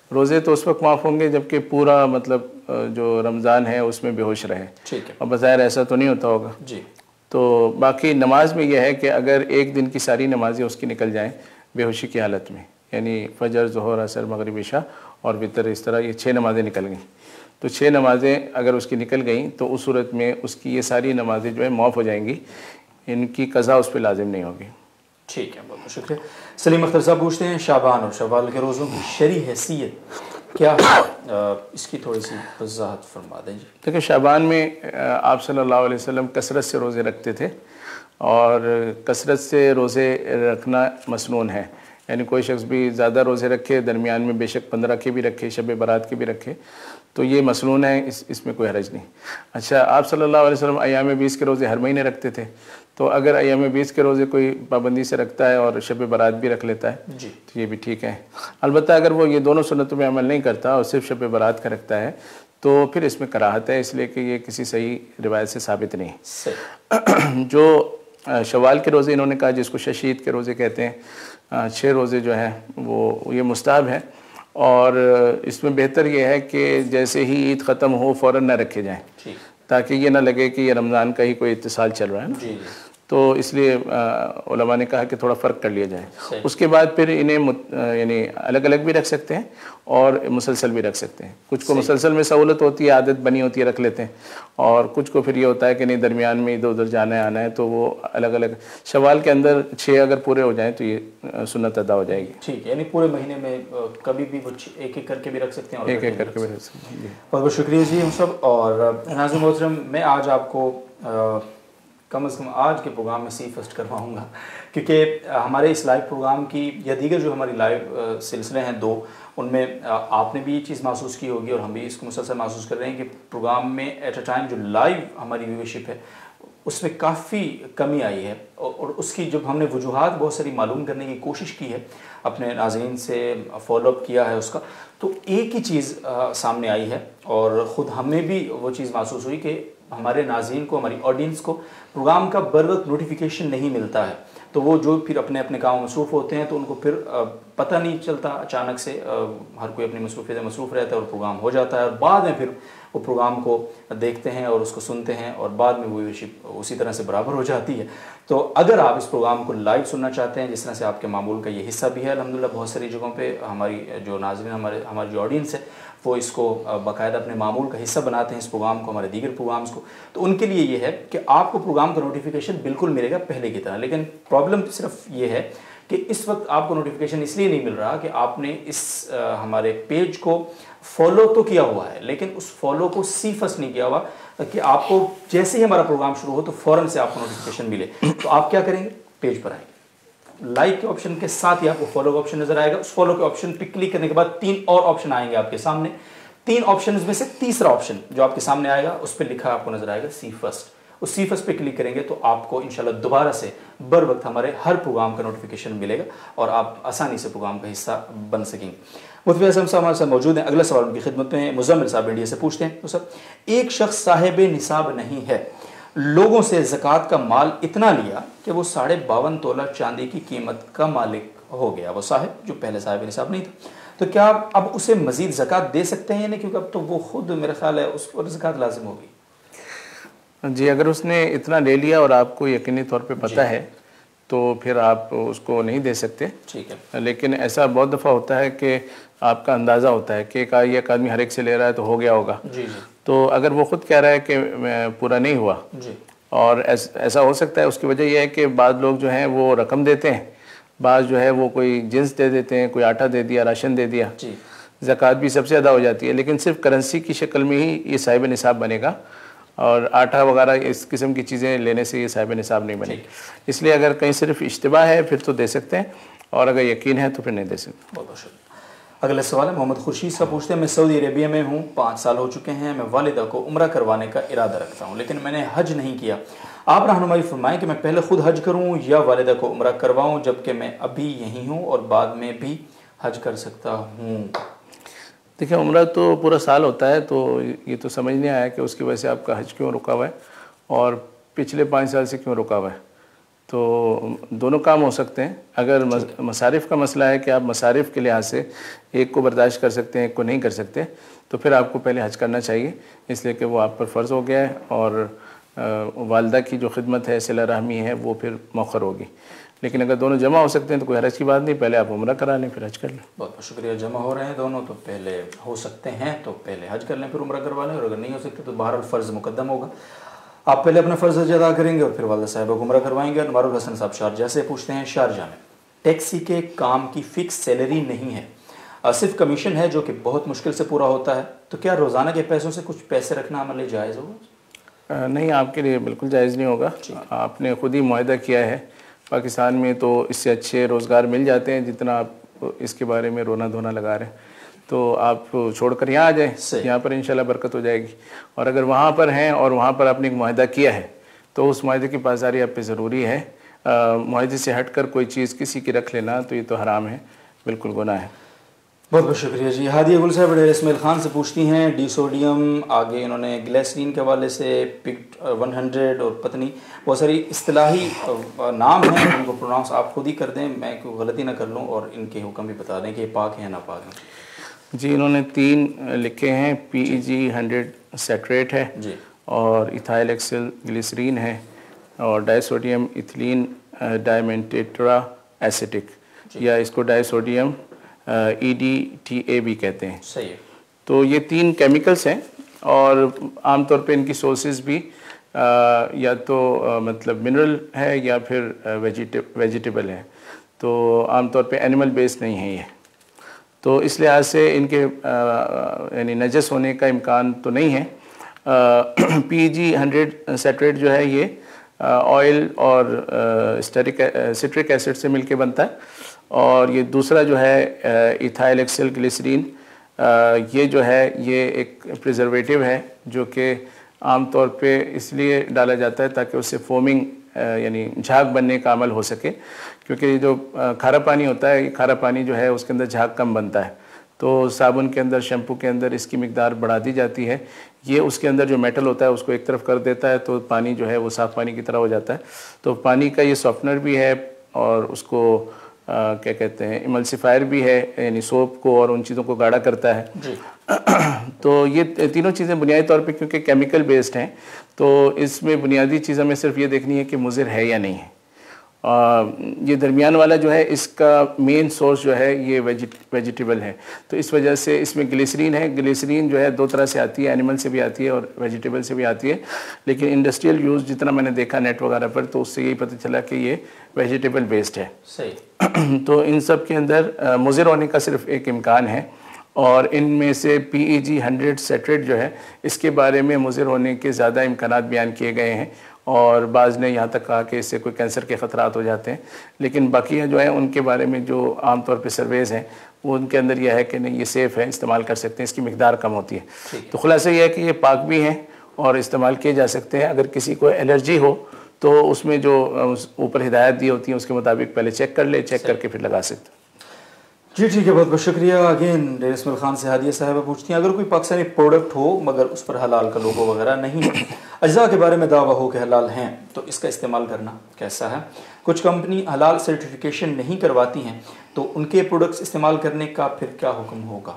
रोज़े तो उस वक्त माफ़ होंगे जबकि पूरा मतलब जो रमज़ान है उसमें बेहोश रहे। ठीक है। और बज़ाहिर ऐसा तो नहीं होता होगा जी। तो बाकी नमाज में यह है कि अगर एक दिन की सारी नमाज़ें उसकी निकल जाएं बेहोशी की हालत में, यानी फ़जर, ज़ोहर, असर, मगरिब, इशा और वितर, इस तरह ये 6 नमाज़ें निकल गईं, तो 6 नमाज़ें अगर उसकी निकल गईं तो उस सूरत में उसकी ये सारी नमाज़ें जो है माफ़ हो जाएंगी, इनकी क़ज़ा उस पर लाजिम नहीं होगी। ठीक है, बहुत बहुत शुक्रिया। सलीम अख्तर साहब पूछते हैं शाबान और शव्वाल के रोज़ों की शरई हैसियत क्या है, इसकी थोड़ी सी वज़ाहत फरमा दें। देखिए, शाबान में आप सल्लल्लाहु अलैहि वसल्लम कसरत से रोज़े रखते थे और कसरत से रोज़े रखना मसनून है, यानी कोई शख्स भी ज़्यादा रोज़े रखे, दरमियान में बेशक 15 के भी रखे, शब बारात के भी रखे, तो ये मसनून है, इसमें कोई हरज नहीं। अच्छा, आप सल्लल्लाहु अलैहि वसल्लम अय्याम 20 के रोज़े हर महीने रखते थे, तो अगर अय्याम 20 के रोज़े कोई पाबंदी से रखता है और शब बारात भी रख लेता है जी, तो ये भी ठीक है। अलबत्ता अगर वो ये दोनों सुन्नतों में अमल नहीं करता और सिर्फ शब बारात का रखता है तो फिर इसमें कराहत है, इसलिए कि ये किसी सही रिवायत से साबित नहीं है। जो शवाल के रोज़े इन्होंने कहा, जिसको शशीद के रोज़े कहते हैं, 6 रोज़े जो हैं वो ये मुस्ताहब है और इसमें बेहतर ये है कि जैसे ही ईद ख़त्म हो फ़ौरन ना रखे जाएँ, ताकि ये ना लगे कि ये रमज़ान का ही कोई इत्तिसाल चल रहा है ना। तो इसलिए उलमा ने कहा कि थोड़ा फ़र्क कर लिया जाए। उसके बाद फिर इन्हें यानी अलग अलग भी रख सकते हैं और मुसलसल भी रख सकते हैं। कुछ को मुसलसल में सहूलत होती है, आदत बनी होती है, रख लेते हैं, और कुछ को फिर ये होता है कि नहीं दरमियान में इधर उधर जाना है आना है, तो वो अलग अलग शवाल के अंदर 6 अगर पूरे हो जाएँ तो ये सुन्नत अदा हो जाएगी। ठीक है, यानी पूरे महीने में कभी भी वो एक एक करके भी रख सकते हैं और एक एक करके भी रख सकते हैं। बहुत बहुत शुक्रिया जी हम सब। और नाज़रीन मोहतरम, मैं आज आपको कम से कम आज के प्रोग्राम में सी फर्स्ट करवाऊँगा, क्योंकि हमारे इस लाइव प्रोग्राम की या दीगर जो हमारी लाइव सिलसिले हैं 2, उनमें आपने भी ये चीज़ महसूस की होगी और हम भी इसको मुसलसल महसूस कर रहे हैं कि प्रोग्राम में एट अ टाइम जो लाइव हमारी व्यूअरशिप है उसमें काफ़ी कमी आई है, और उसकी जब हमने वजूहात बहुत सारी मालूम करने की कोशिश की है, अपने नाज़रीन से फॉलोअप किया है उसका, तो एक ही चीज़ सामने आई है और ख़ुद हमें भी वो चीज़ महसूस हुई कि हमारे नाज़रीन को, हमारी ऑडियंस को प्रोग्राम का बर वक्त नोटिफिकेशन नहीं मिलता है, तो वो जो फिर अपने अपने काम में मसरूफ़ होते हैं तो उनको फिर पता नहीं चलता, अचानक से हर कोई अपनी मसरूफ़ियत में मसरूफ़ रहता है और प्रोग्राम हो जाता है, और बाद में फिर वो प्रोग्राम को देखते हैं और उसको सुनते हैं और बाद में वो व्यूअरशिप उसी तरह से बराबर हो जाती है। तो अगर आप इस प्रोग्राम को लाइव सुनना चाहते हैं, जिस तरह से आपके मामूल का ये हिस्सा भी है, अल्हम्दुलिल्लाह बहुत सारी जगहों पे हमारी जो नाज़रीन, हमारी जो ऑडियंस है वो इसको बाकायदा अपने मामूल का हिस्सा बनाते हैं, इस प्रोग्राम को, हमारे दीगर प्रोग्राम्स को, तो उनके लिए ये है कि आपको प्रोग्राम का नोटिफिकेशन बिल्कुल मिलेगा पहले की तरह। लेकिन प्रॉब्लम सिर्फ ये है कि इस वक्त आपको नोटिफिकेशन इसलिए नहीं मिल रहा कि आपने इस हमारे पेज को फॉलो तो किया हुआ है, लेकिन उस फॉलो को सी फर्स्ट नहीं किया हुआ कि आपको जैसे ही हमारा प्रोग्राम शुरू हो तो फ़ौरन से आपको नोटिफिकेशन मिले। तो आप क्या करेंगे, पेज पर आएंगे, लाइक के ऑप्शन के साथ ही आपको फॉलो का ऑप्शन नजर आएगा, उस फॉलो के ऑप्शन पर क्लिक करने के बाद 3 और ऑप्शन आएंगे आपके सामने। 3 ऑप्शन में से तीसरा ऑप्शन जो आपके सामने आएगा उस पर लिखा आपको नजर आएगा सी फर्स्ट। उस सी फर्स्ट पे क्लिक करेंगे तो आपको इंशाल्लाह दोबारा से बर वक्त हमारे हर प्रोग्राम का नोटिफिकेशन मिलेगा और आप आसानी से प्रोग्राम का हिस्सा बन सकेंगे। मुफ्ती असलम साहब हमारे साथ मौजूद हैं। अगला सवाल उनकी खिदमत में मुज़म्मिल साहब इंडिया से पूछते हैं। तो सर, एक शख्स साहिब निसाब नहीं है, लोगों से ज़कात का माल इतना लिया कि वो 52.5 तोला चांदी की कीमत का मालिक हो गया, वो साहिब जो पहले साहिब निसाब नहीं था, तो क्या अब उसे मज़ीद ज़कात दे सकते हैं या नहीं, क्योंकि अब तो वो खुद मेरा ख्याल है उस पर ज़कात लाजिम होगी। जी, अगर उसने इतना ले लिया और आपको यकीनी तौर पे पता है तो फिर आप उसको नहीं दे सकते। ठीक है, लेकिन ऐसा बहुत दफ़ा होता है कि आपका अंदाज़ा होता है कि एक आदमी हर एक से ले रहा है तो हो गया होगा। जी। तो अगर वो ख़ुद कह रहा है कि पूरा नहीं हुआ जी, और ऐसा हो सकता है, उसकी वजह यह है कि बाद लोग जो हैं वो रकम देते हैं, बाद जो है वो कोई जिन्स दे देते हैं, कोई आटा दे दिया, राशन दे दिया, ज़कात भी सबसे ज़्यादा हो जाती है, लेकिन सिर्फ करेंसी की शक्ल में ही ये साहिब निसाब बनेगा और आटा वगैरह इस किस्म की चीज़ें लेने से ये साहिब निसाब नहीं बनेगी। इसलिए अगर कहीं सिर्फ इश्तिबा है फिर तो दे सकते हैं, और अगर यकीन है तो फिर नहीं दे सकते। बहुत बहुत शुक्रिया। अगला सवाल है मोहम्मद खुर्शीद साहब पूछते हैं, मैं सऊदी अरेबिया में हूँ, 5 साल हो चुके हैं, मैं वालिदा को उम्रा करवाने का इरादा रखता हूँ, लेकिन मैंने हज नहीं किया। आप रहनुमाई फरमाएं कि मैं पहले खुद हज करूँ या वालिदा को उम्रा करवाऊँ, जबकि मैं अभी यहीं हूँ और बाद में भी हज कर सकता हूँ। देखिए, उम्रा तो पूरा साल होता है, तो ये तो समझ नहीं आया कि उसकी वजह से आपका हज क्यों रुका हुआ है और पिछले 5 साल से क्यों रुका हुआ है। तो दोनों काम हो सकते हैं। अगर मसारिफ़ का मसला है कि आप मसारिफ़ के लिहाज से एक को बर्दाश्त कर सकते हैं, एक को नहीं कर सकते, तो फिर आपको पहले हज करना चाहिए, इसलिए कि वो आप पर फ़र्ज़ हो गया है और वालदा की जो खिदमत है, सिला रहमी है, वो फिर मौखर होगी। लेकिन अगर दोनों जमा हो सकते हैं तो कोई हरज की बात नहीं, पहले आप उम्रा करा लें फिर हज कर लें। बहुत बहुत शुक्रिया। जमा हो रहे हैं दोनों तो पहले हो सकते हैं तो पहले हज कर लें, फिर उम्रा करवा लें, और अगर नहीं हो सकते तो बहरहाल फ़र्ज़ मुकद्दम होगा। आप पहले अपना फ़र्ज़ अदा करेंगे और फिर वालिद साहिबा को उम्रा करवाएंगे। अनवारुल हसन साहब शारजाह से पूछते हैं, शारजाह में टैक्सी के काम की फ़िक्स सैलरी नहीं है, सिर्फ कमीशन है जो कि बहुत मुश्किल से पूरा होता है, तो क्या रोज़ाना के पैसों से कुछ पैसे रखना हमारे लिए जायज़ होगा? नहीं, आपके लिए बिल्कुल जायज़ नहीं होगा। आपने ख़ुद ही मुआहदा किया है। पाकिस्तान में तो इससे अच्छे रोज़गार मिल जाते हैं जितना आप इसके बारे में रोना धोना लगा रहे हैं, तो आप छोड़कर यहाँ आ जाएँ, यहाँ पर इंशाल्लाह बरकत हो जाएगी। और अगर वहाँ पर हैं और वहाँ पर आपने एक मुआहदा किया है तो उस मुआहदे की पासदारी आप पे ज़रूरी है। मुआहदे से हट कर कोई चीज़ किसी की रख लेना तो ये तो हराम है, बिल्कुल गुनाह है। बहुत बहुत शुक्रिया जी। हादिया गुल साहब डेर इस्माइल ख़ान से पूछती हैं, डी सोडियम, आगे इन्होंने ग्लिसरीन के हवाले से पिक्ट 100 और पत्नी बहुत सारी इस्तिलाही नाम हैं, उनको प्रोनाउंस आप खुद ही कर दें, मैं कोई गलती ना कर लूँ, और इनके हुक्म भी बता दें कि पाक हैं ना पाक हैं। जी, इन्होंने 3 लिखे हैं। PEG 100 सेट्रेट है जी, और इथाइल एक्सिल ग्लिसरीन है, और डाइसोडियम इथिलीन डाइमेंटेट्रा एसिटिक, या इसको डाइसोडियम EDTA भी कहते हैं। सही है। तो ये 3 केमिकल्स हैं, और आमतौर पे इनकी सोर्सेज भी या तो मतलब मिनरल है या फिर वेजिटेबल है, तो आमतौर पे एनिमल बेस्ड नहीं है ये। तो इस लिहाज से इनके यानी नजस होने का इम्कान तो नहीं है। PEG 100 सेट्रेट जो है ये ऑयल और सिट्रिक एसिड से मिलके बनता है, और ये दूसरा जो है इथाइल एक्सिल ग्लिसरीन, ये जो है ये एक प्रिजर्वेटिव है जो कि आमतौर पे इसलिए डाला जाता है ताकि उससे फोमिंग यानी झाग बनने का अमल हो सके, क्योंकि जो खारा पानी होता है, खारा पानी जो है उसके अंदर झाग कम बनता है, तो साबुन के अंदर, शैम्पू के अंदर इसकी मिकदार बढ़ा दी जाती है। ये उसके अंदर जो मेटल होता है उसको एक तरफ कर देता है, तो पानी जो है वो साफ़ पानी की तरह हो जाता है। तो पानी का ये सॉफ्टनर भी है, और उसको क्या कहते हैं, इमल्सिफायर भी है, यानी सोप को और उन चीज़ों को गाढ़ा करता है जी। तो ये तीनों चीज़ें बुनियादी तौर पे क्योंकि केमिकल बेस्ड हैं, तो इसमें बुनियादी चीज़ हमें सिर्फ ये देखनी है कि मुज़िर है या नहीं है। ये दरमियान वाला जो है इसका मेन सोर्स जो है ये वेजिटेबल है, तो इस वजह से इसमें ग्लिसरीन है। ग्लिसरीन जो है 2 तरह से आती है, एनिमल से भी आती है और वेजिटेबल से भी आती है, लेकिन इंडस्ट्रियल यूज़ जितना मैंने देखा नेट वगैरह पर, तो उससे यही पता चला कि ये वेजिटेबल बेस्ड है। सही। तो इन सब के अंदर मुज़िर होने का सिर्फ एक इम्कान है, और इनमें से PEG 100 सेट्रेट जो है इसके बारे में मुज़िर होने के ज़्यादा इम्कानात बयान किए गए हैं, और बाज़ ने यहाँ तक कहा कि इससे कोई कैंसर के ख़तरात हो जाते हैं, लेकिन बाकी जो है उनके बारे में जो आमतौर पे सर्वेज़ हैं वो उनके अंदर यह है कि नहीं, ये सेफ़ है, इस्तेमाल कर सकते हैं, इसकी मिकदार कम होती है। तो खुलासा यह है कि ये पाक भी हैं और इस्तेमाल किए जा सकते हैं। अगर किसी को एलर्जी हो तो उसमें जो ऊपर हिदायत दी होती है उसके मुताबिक पहले चेक कर ले, चेक करके फिर लगा सकते। जी ठीक है, बहुत बहुत शुक्रिया। अगेन डेर इस्माइल ख़ान से हादिया साहिबा पूछती हैं, अगर कोई पाकिस्तानी प्रोडक्ट हो मगर उस पर हलाल का लोगो वगैरह नहीं है, अज्जा के बारे में दावा हो कि हलाल हैं, तो इसका इस्तेमाल करना कैसा है? कुछ कंपनी हलाल सर्टिफिकेशन नहीं करवाती हैं, तो उनके प्रोडक्ट्स इस्तेमाल करने का फिर क्या हुक्म होगा?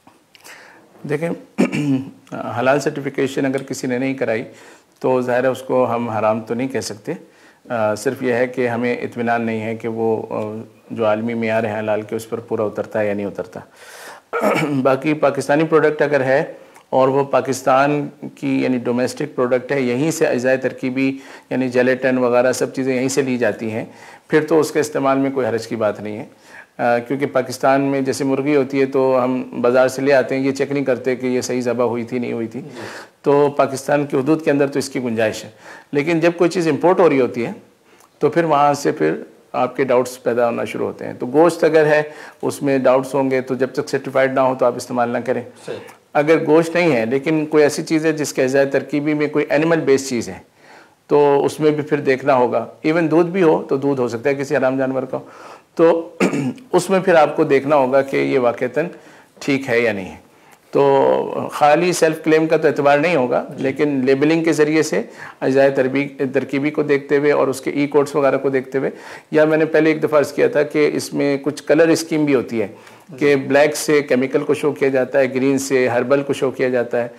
देखें, हलाल सर्टिफिकेशन अगर किसी ने नहीं कराई तो ज़ाहिर है उसको हम हराम तो नहीं कह सकते। सिर्फ यह है कि हमें इत्मीनान नहीं है कि वो जो आलमी मेयार है हलाल के उस पर पूरा उतरता है या नहीं उतरता। बाकी पाकिस्तानी प्रोडक्ट अगर है और वो पाकिस्तान की यानी डोमेस्टिक प्रोडक्ट है, यहीं से अज़ाए तरकीबी यानी जेलेटिन वगैरह सब चीज़ें यहीं से ली जाती हैं, फिर तो उसके इस्तेमाल में कोई हरज की बात नहीं है। क्योंकि पाकिस्तान में जैसे मुर्गी होती है तो हम बाज़ार से ले आते हैं, ये चेक नहीं करते कि ये सही ज़बह हुई थी नहीं हुई थी, तो पाकिस्तान की हदूद के अंदर तो इसकी गुंजाइश है। लेकिन जब कोई चीज़ इंपोर्ट हो रही होती है तो फिर वहाँ से फिर आपके डाउट्स पैदा होना शुरू होते हैं। तो गोश्त अगर है उसमें डाउट्स होंगे, तो जब तक सर्टिफाइड ना हो तो आप इस्तेमाल ना करें। अगर गोश्त नहीं है लेकिन कोई ऐसी चीज़ है जिसके अज़ाए तरकीबी में कोई एनिमल बेस्ड चीज़ है, तो उसमें भी फिर देखना होगा। इवन दूध भी हो तो दूध हो सकता है किसी हराम जानवर का, तो उसमें फिर आपको देखना होगा कि ये वाक़तन ठीक है या नहीं है। तो खाली सेल्फ क्लेम का तो एतबार नहीं होगा, लेकिन लेबलिंग के ज़रिए से अजाय तरकीबी को देखते हुए और उसके ई कोड्स वगैरह को देखते हुए, या मैंने पहले एक दफ़ा अर्ज़ किया था कि इसमें कुछ कलर स्कीम भी होती है कि ब्लैक से केमिकल को शो किया जाता है, ग्रीन से हर्बल को शो किया जाता है,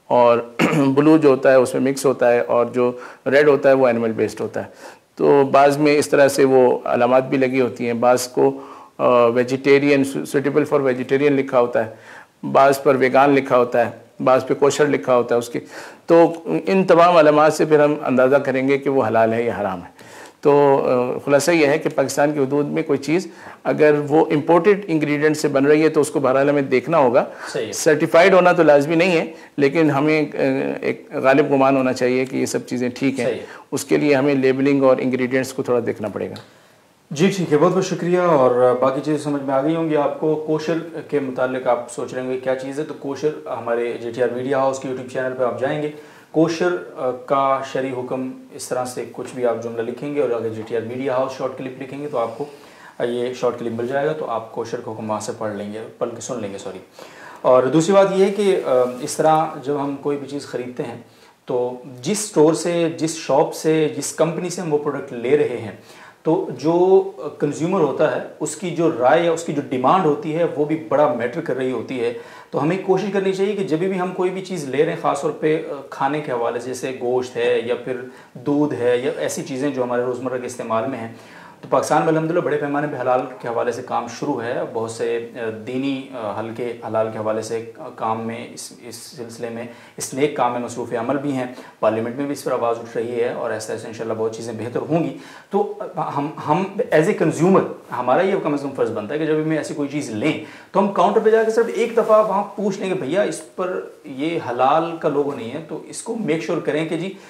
और ब्लू जो होता है उसमें मिक्स होता है, और जो रेड होता है वो एनिमल बेस्ड होता है। तो बाज़ में इस तरह से वो अलामात भी लगी होती हैं, बाज़ को वेजिटेरियन सूटेबल फॉर वेजिटेरियन लिखा होता है, बाज़ पर वेगान लिखा होता है, बाज़ पे कोशर लिखा होता है उसकी। तो इन तमाम अलामात से फिर हम अंदाज़ा करेंगे कि वो हलाल है या हराम है। तो खुलासा यह है कि पाकिस्तान की हदूद में कोई चीज़ अगर वो इम्पोर्टेड इंग्रेडिएंट से बन रही है तो उसको बहरहाल हमें देखना होगा। सर्टिफाइड होना तो लाजमी नहीं है, लेकिन हमें एक गालिब गुमान होना चाहिए कि ये सब चीज़ें ठीक हैं। उसके लिए हमें लेबलिंग और इंग्रेडिएंट्स को थोड़ा देखना पड़ेगा। जी ठीक है, बहुत बहुत शुक्रिया। और बाकी चीज़ें समझ में आ गई होंगी आपको। कोशर के मुतालिक आप सोच रहे होंगे क्या चीज़ है, तो कोशर हमारे JTR मीडिया हाउस के यूट्यूब चैनल पर आप जाएंगे, कोशर का शरई हुक्म इस तरह से कुछ भी आप जुमला लिखेंगे और अगर JTR media house short clip लिखेंगे तो आपको ये शॉर्ट क्लिप मिल जाएगा, तो आप कोशर का हुक्म वहाँ से पढ़ लेंगे, पढ़ के सुन लेंगे, सॉरी। और दूसरी बात ये है कि इस तरह जब हम कोई भी चीज़ ख़रीदते हैं तो जिस स्टोर से, जिस शॉप से, जिस कंपनी से हम वो प्रोडक्ट ले रहे हैं, तो जो कंज्यूमर होता है उसकी जो राय या उसकी जो डिमांड होती है वो भी बड़ा मैटर कर रही होती है। तो हमें कोशिश करनी चाहिए कि जब भी हम कोई भी चीज़ ले रहे हैं, ख़ास तौर पे खाने के हवाले से, जैसे गोश्त है या फिर दूध है या ऐसी चीज़ें जो हमारे रोज़मर्रा के इस्तेमाल में हैं, तो पाकिस्तान में अल्हम्दुलिल्लाह बड़े पैमाने पे हलाल के हवाले से काम शुरू है। बहुत से दीनी हल्के हलाल के हवाले से काम में इस सिलसिले में, इस नेक काम में मसरूफ़ अमल भी हैं। पार्लियामेंट में भी इस पर आवाज़ उठ रही है और ऐसा ऐसा इंशाल्लाह बहुत चीज़ें बेहतर होंगी। तो हम एज ए कंज्यूमर हमारा ये कम अज़ कम फ़र्ज़ बनता है कि जब भी ऐसी कोई चीज़ लें तो हम काउंटर पर जाकर सिर्फ एक दफ़ा वहाँ पूछ लेंगे, भैया इस पर ये हलाल का लोगो नहीं है, तो इसको मेक श्योर करें कि जी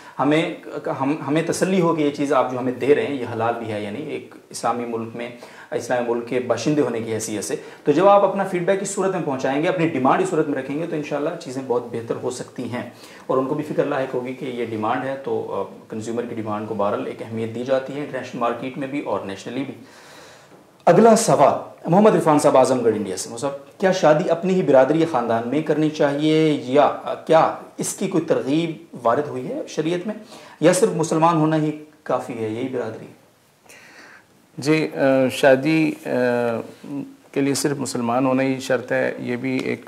हमें तसल्ली हो कि ये चीज़ आप जो हमें दे रहे हैं ये हलाल भी है या नहीं, एक इस्लामी मुल्क में, इस्लामी मुल्क के बाशिंदे होने की हैसियत से। तो जब आप अपना फीडबैक इस सूरत में पहुंचाएंगे, अपनी डिमांड इस सूरत में रखेंगे, तो इंशाल्लाह चीज़ें बहुत बेहतर हो सकती हैं और उनको भी फिक्र लायक होगी कि ये डिमांड है। तो कंज्यूमर की डिमांड को बहरहाल एक अहमियत दी जाती है इंटरनेशनल मार्केट में भी और नेशनली भी। अगला सवाल मोहम्मद इरफान साहब, आजमगढ़ इंडिया से। साहब, क्या शादी अपनी ही बिरादरी या ख़ानदान में करनी चाहिए या क्या इसकी कोई तरगीब वारिद हुई है शरीयत में, या सिर्फ मुसलमान होना ही काफ़ी है, यही बिरादरी? जी, शादी के लिए सिर्फ मुसलमान होना ही शर्त है, ये भी एक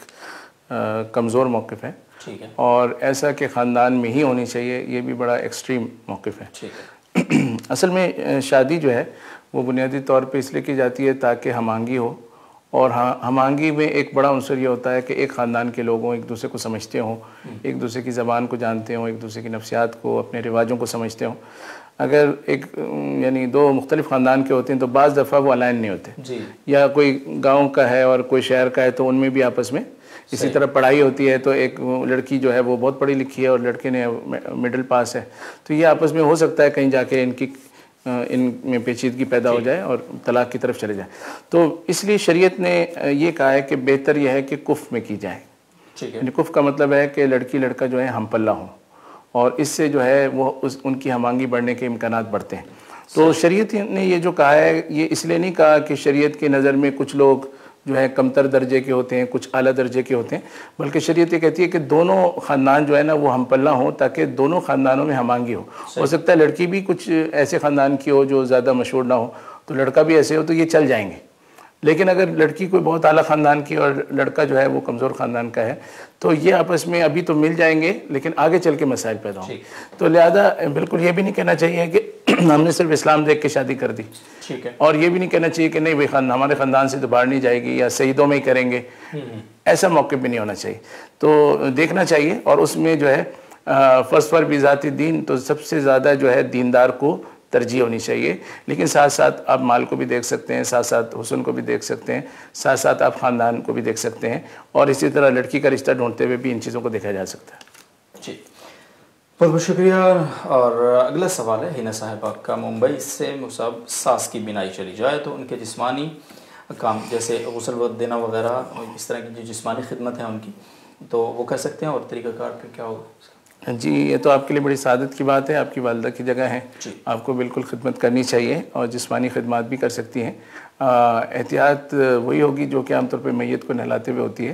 कमज़ोर मौक़िफ़ है। ठीक है। और ऐसा कि ख़ानदान में ही होनी चाहिए, ये भी बड़ा एक्सट्रीम मौक़िफ़ है। ठीक है। असल में शादी जो है वो बुनियादी तौर पे इसलिए की जाती है ताकि हमांगी हो, और हमांगी में एक बड़ा अंसर ये होता है कि एक ख़ानदान के लोग हों, एक दूसरे को समझते हों, एक दूसरे की ज़बान को जानते हों, एक दूसरे की नफ्सियात को, अपने रिवाजों को समझते हों। अगर एक यानी दो मुख्तलिफ ख़ानदान के होते हैं तो बाज़ दफ़ा वो अलाइन नहीं होते जी। या कोई गाँव का है और कोई शहर का है तो उनमें भी आपस में इसी तरह पढ़ाई होती है, तो एक लड़की जो है वो बहुत पढ़ी लिखी है और लड़के ने मिडिल पास है, तो ये आपस में हो सकता है कहीं जाके इनमें पेचीदगी पैदा हो जाए और तलाक की तरफ चले जाए। तो इसलिए शरीयत ने ये कहा है कि बेहतर यह है कि कुफ़ में की जाए। ठीक है। कुफ़ का मतलब है कि लड़की लड़का जो है हम पल्ला हों और इससे जो है वो उनकी हमांगी बढ़ने के इम्कानात बढ़ते हैं। तो शरीयत ने ये जो कहा है, ये इसलिए नहीं कहा कि शरीयत की नज़र में कुछ लोग जो है कमतर दर्जे के होते हैं, कुछ आला दर्जे के होते हैं, बल्कि शरीयत ये कहती है कि दोनों ख़ानदान जो है ना वो हम पल्ला हों ताकि दोनों ख़ानदानों में हमांगी हो सकता है लड़की भी कुछ ऐसे ख़ानदान की हो जो ज़्यादा मशहूर ना हो, तो लड़का भी ऐसे हो, तो ये चल जाएंगे। लेकिन अगर लड़की कोई बहुत आला ख़ानदान की और लड़का जो है वो कमज़ोर ख़ानदान का है, तो ये आपस में अभी तो मिल जाएंगे लेकिन आगे चल के मसाइल पैदा होंगे। तो लिहाजा बिल्कुल ये भी नहीं कहना चाहिए कि हमने सिर्फ इस्लाम देख के शादी कर दी। ठीक है। और ये भी नहीं कहना चाहिए कि नहीं भाई हमारे ख़ानदान से तो बाहर नहीं जाएगी या सईदों में ही करेंगे, ऐसा मौक़िफ़ भी नहीं होना चाहिए। तो देखना चाहिए और उसमें जो है फ़र्स्ट पर बिज़ाती दीन, तो सबसे ज़्यादा जो है दीनदार को तरजीह होनी चाहिए, लेकिन साथ साथ आप माल को भी देख सकते हैं, साथ साथ हुस्न को भी देख सकते हैं, साथ साथ आप ख़ानदान को भी देख सकते हैं, और इसी तरह लड़की का रिश्ता ढूंढते हुए भी इन चीज़ों को देखा जा सकता है। जी, बहुत बहुत शुक्रिया। और अगला सवाल है हिना साहिबा का, मुंबई से। मुसाब, सास की बिनाई चली जाए तो उनके जिस्मानी काम जैसे गुस्ल देना वगैरह, इस तरह की जो जिस्मानी खिदमत है उनकी, तो वो कर सकते हैं और तरीक़ाकार फिर क्या होगा? जी, ये तो आपके लिए बड़ी सादत की बात है, आपकी वालिदा की जगह है, आपको बिल्कुल खिदमत करनी चाहिए और जिस्मानी खिदमत भी कर सकती हैं। एहतियात वही होगी जो कि आमतौर पर मैयत को नहलाते हुए होती है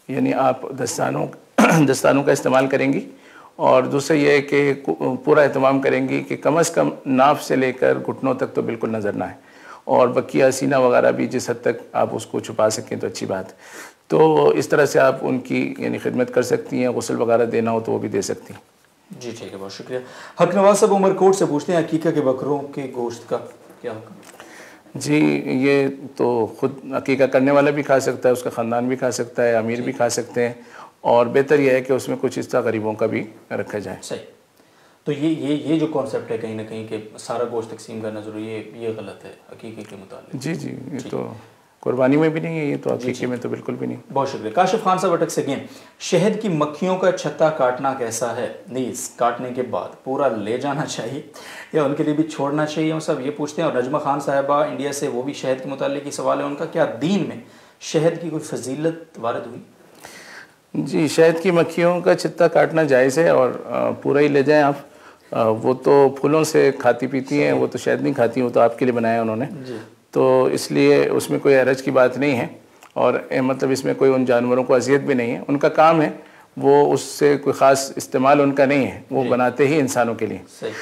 यानी आप दस्तानों का इस्तेमाल करेंगी। और दूसरा ये है कि पूरा एहतमाम करेंगी कि कम से कम नाफ से लेकर घुटनों तक तो बिल्कुल नज़र ना आए, और बकिया सीना वगैरह भी जिस हद तक आप उसको छुपा सकें तो अच्छी बात है। तो इस तरह से आप उनकी यानी खिदमत कर सकती हैं, गुस्ल वगैरह देना हो तो वो भी दे सकती हैं। जी ठीक है, बहुत शुक्रिया। हक नवाज साहब उमरकोट से पूछते हैं अकीका के बकरों के गोश्त का क्या हुक्म? जी, ये तो ख़ुद अकीका करने वाला भी खा सकता है, उसका ख़ानदान भी खा सकता है, अमीर भी खा सकते हैं, और बेहतर यह है कि उसमें कुछ हिस्सा गरीबों का भी रखा जाए। सही। तो ये जो कॉन्सेप्ट है कहीं ना कहीं कि सारा गोश्त तकसीम करना ज़रूरी है, ये गलत है अकीके के मुताबिक। जी जी, ये तो कुर्बानी में भी नहीं है, ये तो अकीके में तो बिल्कुल भी नहीं। बहुत शुक्रिया। काशिफ खान साहब अटक से गेम, शहद की मक्खियों का छत्ता काटना कैसा है? नीज काटने के बाद पूरा ले जाना चाहिए या उनके लिए भी छोड़ना चाहिए? हम सब ये पूछते हैं। और नजमा खान साहबा इंडिया से, वो भी शहद के मुतालिक ही सवाल है उनका, क्या दीन में शहद की कोई फजीलत वारद हुई? जी, शहद की मक्खियों का छत्ता काटना जायज़ है, और पूरा ही ले जाएं आप। वो तो फूलों से खाती पीती हैं, वो तो शहद नहीं खाती, वो तो आपके लिए बनाया उन्होंने, तो इसलिए उसमें कोई हरज की बात नहीं है। और मतलब इसमें कोई उन जानवरों को अजियत भी नहीं है, उनका काम है, वो उससे कोई ख़ास इस्तेमाल उनका नहीं है, वो बनाते ही इंसानों के लिए।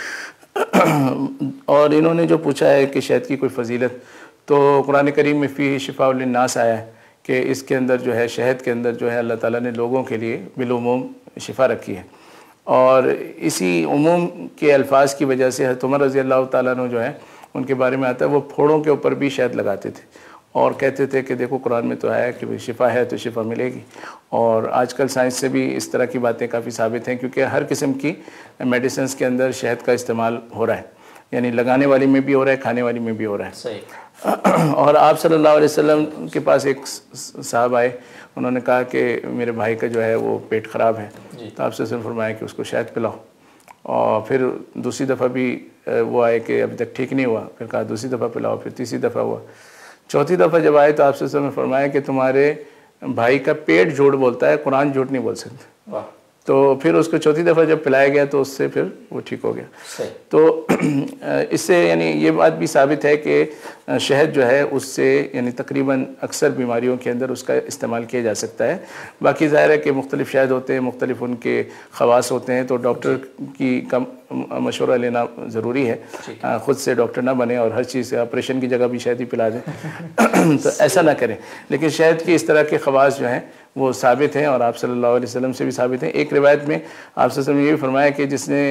और इन्होंने जो पूछा है कि शहद की कोई फजीलत, तो कुरान करीम में फ़ी शिफ़ाउल लिन्नास आया है कि इसके अंदर जो है, शहद के अंदर जो है, अल्लाह ताला ने लोगों के लिए बिलउमूम शिफा रखी है। और इसी उमूम के अल्फाज की वजह से हज़रत उमर रज़ी अल्लाह ताला अन्हु जो है, उनके बारे में आता है, वो फोड़ों के ऊपर भी शहद लगाते थे और कहते थे कि देखो कुरान में तो है कि शिफा है तो शिफा मिलेगी। और आजकल साइंस से भी इस तरह की बातें काफ़ी साबित हैं, क्योंकि हर किस्म की मेडिसिन के अंदर शहद का इस्तेमाल हो रहा है, यानी लगाने वाली में भी हो रहा है, खाने वाली में भी हो रहा है। सही। और आप सल्लल्लाहु अलैहि वसल्लम के पास एक साहब आए, उन्होंने कहा कि मेरे भाई का जो है वो पेट ख़राब है, तो आपसे फरमाया कि उसको शहद पिलाओ। और फिर दूसरी दफ़ा भी वो आए कि अभी तक ठीक नहीं हुआ, फिर कहा दूसरी दफ़ा पिलाओ, फिर तीसरी दफ़ा हुआ, चौथी दफ़ा जब आए तो आपसे फरमाया कि तुम्हारे भाई का पेट झूठ बोलता है, कुरान झूठ नहीं बोल सकते। वाह। तो फिर उसको चौथी दफ़ा जब पिलाया गया तो उससे फिर वो ठीक हो गया। तो इससे यानी ये बात भी साबित है कि शहद जो है उससे यानी तकरीबन अक्सर बीमारियों के अंदर उसका इस्तेमाल किया जा सकता है। बाकी ज़ाहिर है कि मुख्तलिफ शहद होते हैं, मुख्तलिफ उनके ख़वास होते हैं, तो डॉक्टर की कम मशवरा लेना ज़रूरी है। ख़ुद से डॉक्टर ना बने और हर चीज़ ऑपरेशन की जगह भी शहद ही पिला दें तो ऐसा ना करें। लेकिन शहद की इस तरह के ख़वास जो हैं वो साबित हैं, और आप सल्लल्लाहु अलैहि वसल्लम से भी साबित हैं। एक रिवायत में आप सल्लल्लाहु अलैहि वसल्लम ने ये भी फरमाया कि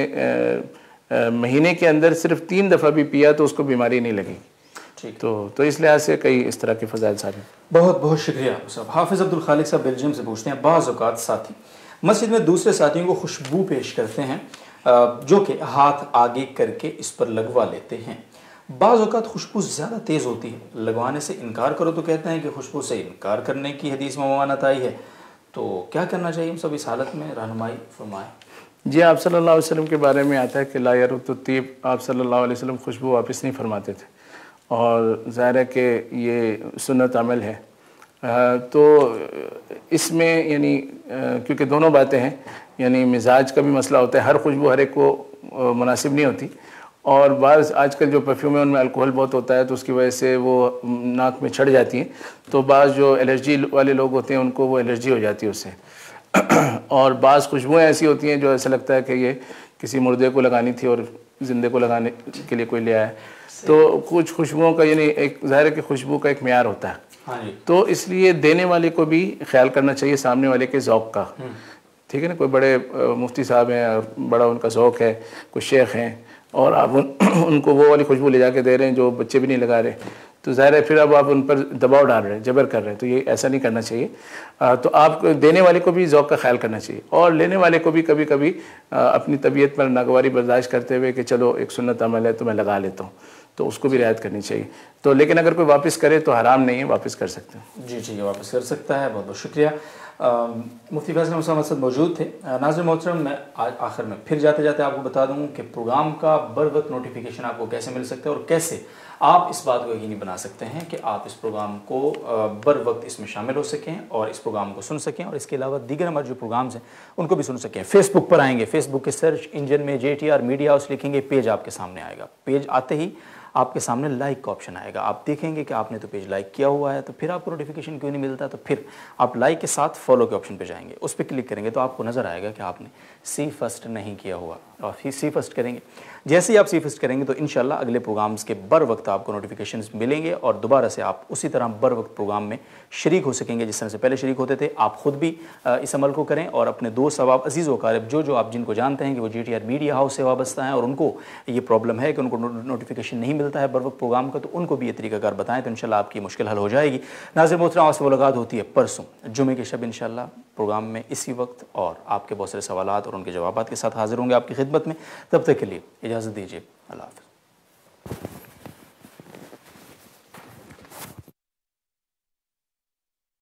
जिसने महीने के अंदर सिर्फ 3 दफ़ा भी पिया तो उसको बीमारी नहीं लगेगी। तो इस लिहाज से कई इस तरह के फ़ज़ाइल साबित। बहुत बहुत शुक्रिया साहब। हाफिज़ अब्दुल खालिक साहब बेल्जियम से पूछते हैं, बाज़ औक़ात साथी मस्जिद में दूसरे साथियों को खुशबू पेश करते हैं जो कि हाथ आगे करके इस पर लगवा लेते हैं। बाज़ औक़ात खुशबू ज़्यादा तेज़ होती है, लगवाने से इनकार करो तो कहते हैं कि खुशबू से इनकार करने की हदीस में ममानत आई है, तो क्या करना चाहिए हम सब इस हालत में? रहनुमाई फरमाएं। जी, आप सल्लल्लाहु अलैहि वसल्लम के बारे में आता है कि ला यरुद्दु तीब, आप सल्लल्लाहु अलैहि वसल्लम खुशबू वापस नहीं फरमाते थे, और ज़ाहिर है कि ये सुन्नत अमल है। तो इसमें यानी क्योंकि दोनों बातें हैं, यानी मिजाज का भी मसला होता है, हर खुशबू हर एक को मुनासिब नहीं होती, और बाज़ आजकल जो परफ्यूम है उनमें अल्कोहल बहुत होता है, तो उसकी वजह से वो नाक में चढ़ जाती हैं, तो बाज़ जो एलर्जी वाले लोग होते हैं उनको वो एलर्जी हो जाती है उससे। और बाज़ खुशबुएँ ऐसी होती हैं जो ऐसा लगता है कि ये किसी मुर्दे को लगानी थी और ज़िंदे को लगाने के लिए कोई ले आया है। तो कुछ खुशबुओं का यानी एक ज़ाहिर है कि खुशबू का एक मेयार होता है, तो इसलिए देने वाले को भी ख्याल करना चाहिए सामने वाले के ज़ौक़ का। ठीक है ना, कोई बड़े मुफ्ती साहब हैं, बड़ा उनका ज़ौक़ है, कोई शेख हैं, और आप उनको वो वाली खुशबू ले जाके दे रहे हैं जो बच्चे भी नहीं लगा रहे, तो ज़ाहिर है फिर अब आप उन पर दबाव डाल रहे हैं, जबर कर रहे हैं, तो ये ऐसा नहीं करना चाहिए। तो आप देने वाले को भी ज़ौक़ का ख्याल करना चाहिए, और लेने वाले को भी कभी कभी अपनी तबीयत पर नागवारी बर्दाश्त करते हुए कि चलो एक सुन्नत अमल है तो मैं लगा लेता हूँ, तो उसको भी रियायत करनी चाहिए। तो लेकिन अगर कोई वापस करे तो हराम नहीं है, वापस कर सकते हैं। जी ठीक है, वापस कर सकता है। बहुत बहुत शुक्रिया। मुफ्ती फैसल मुहम्मद सद मौजूद थे। नाज़रीन मोहतरम, मैं आज आखिर में फिर जाते जाते आपको बता दूँ कि प्रोग्राम का बर वक्त नोटिफिकेशन आपको कैसे मिल सकता है और कैसे आप इस बात को यकीनी बना सकते हैं कि आप इस प्रोग्राम को बर वक्त इसमें शामिल हो सकें और इस प्रोग्राम को सुन सकें, और इसके अलावा दीगर हमारे जो प्रोग्राम्स हैं उनको भी सुन सकें। फेसबुक पर आएंगे, फेसबुक के सर्च इंजन में JTR मीडिया हाउस लिखेंगे, पेज आपके सामने आएगा। पेज आते ही आपके सामने लाइक का ऑप्शन आएगा। आप देखेंगे कि आपने तो पेज लाइक किया हुआ है, तो फिर आपको नोटिफिकेशन क्यों नहीं मिलता, तो फिर आप लाइक के साथ फॉलो के ऑप्शन पे जाएंगे, उस पर क्लिक करेंगे तो आपको नज़र आएगा कि आपने सी फर्स्ट नहीं किया हुआ, और फिर सी फर्स्ट करेंगे। जैसे ही आप सी फर्स्ट करेंगे तो इंशाल्लाह अगले प्रोग्राम्स के बर वक्त आपको नोटिफिकेशंस मिलेंगे और दोबारा से आप उसी तरह बर वक्त प्रोग्राम में शरीक हो सकेंगे जिस तरह से पहले शरीक होते थे। आप खुद भी इस अमल को करें और अपने दोस्त अहबाब अजीज़ व क़ारिब जो आप जिनको जानते हैं कि वो GTR मीडिया हाउस से वाबस्ता हैं और उनको ये प्रॉब्लम है कि उनको नोटिफिकेशन नहीं मिलता है बर वक्त प्रोग्राम का, तो उनको भी ये तरीक़ाकार बताएँ तो इंशाल्लाह आपकी मुश्किल हल हो जाएगी। नाज़िर मोहतरम, आपसे मुलाकात होती है परसों जुमे के शब इंशाल्लाह प्रोग्राम में इसी वक्त, और आपके बहुत सारे सवालात और उनके जवाबात के साथ हाजिर होंगे आपकी खिदमत में। तब तक के लिए इजाज़त दीजिए, अल्लाह हाफ़िज़।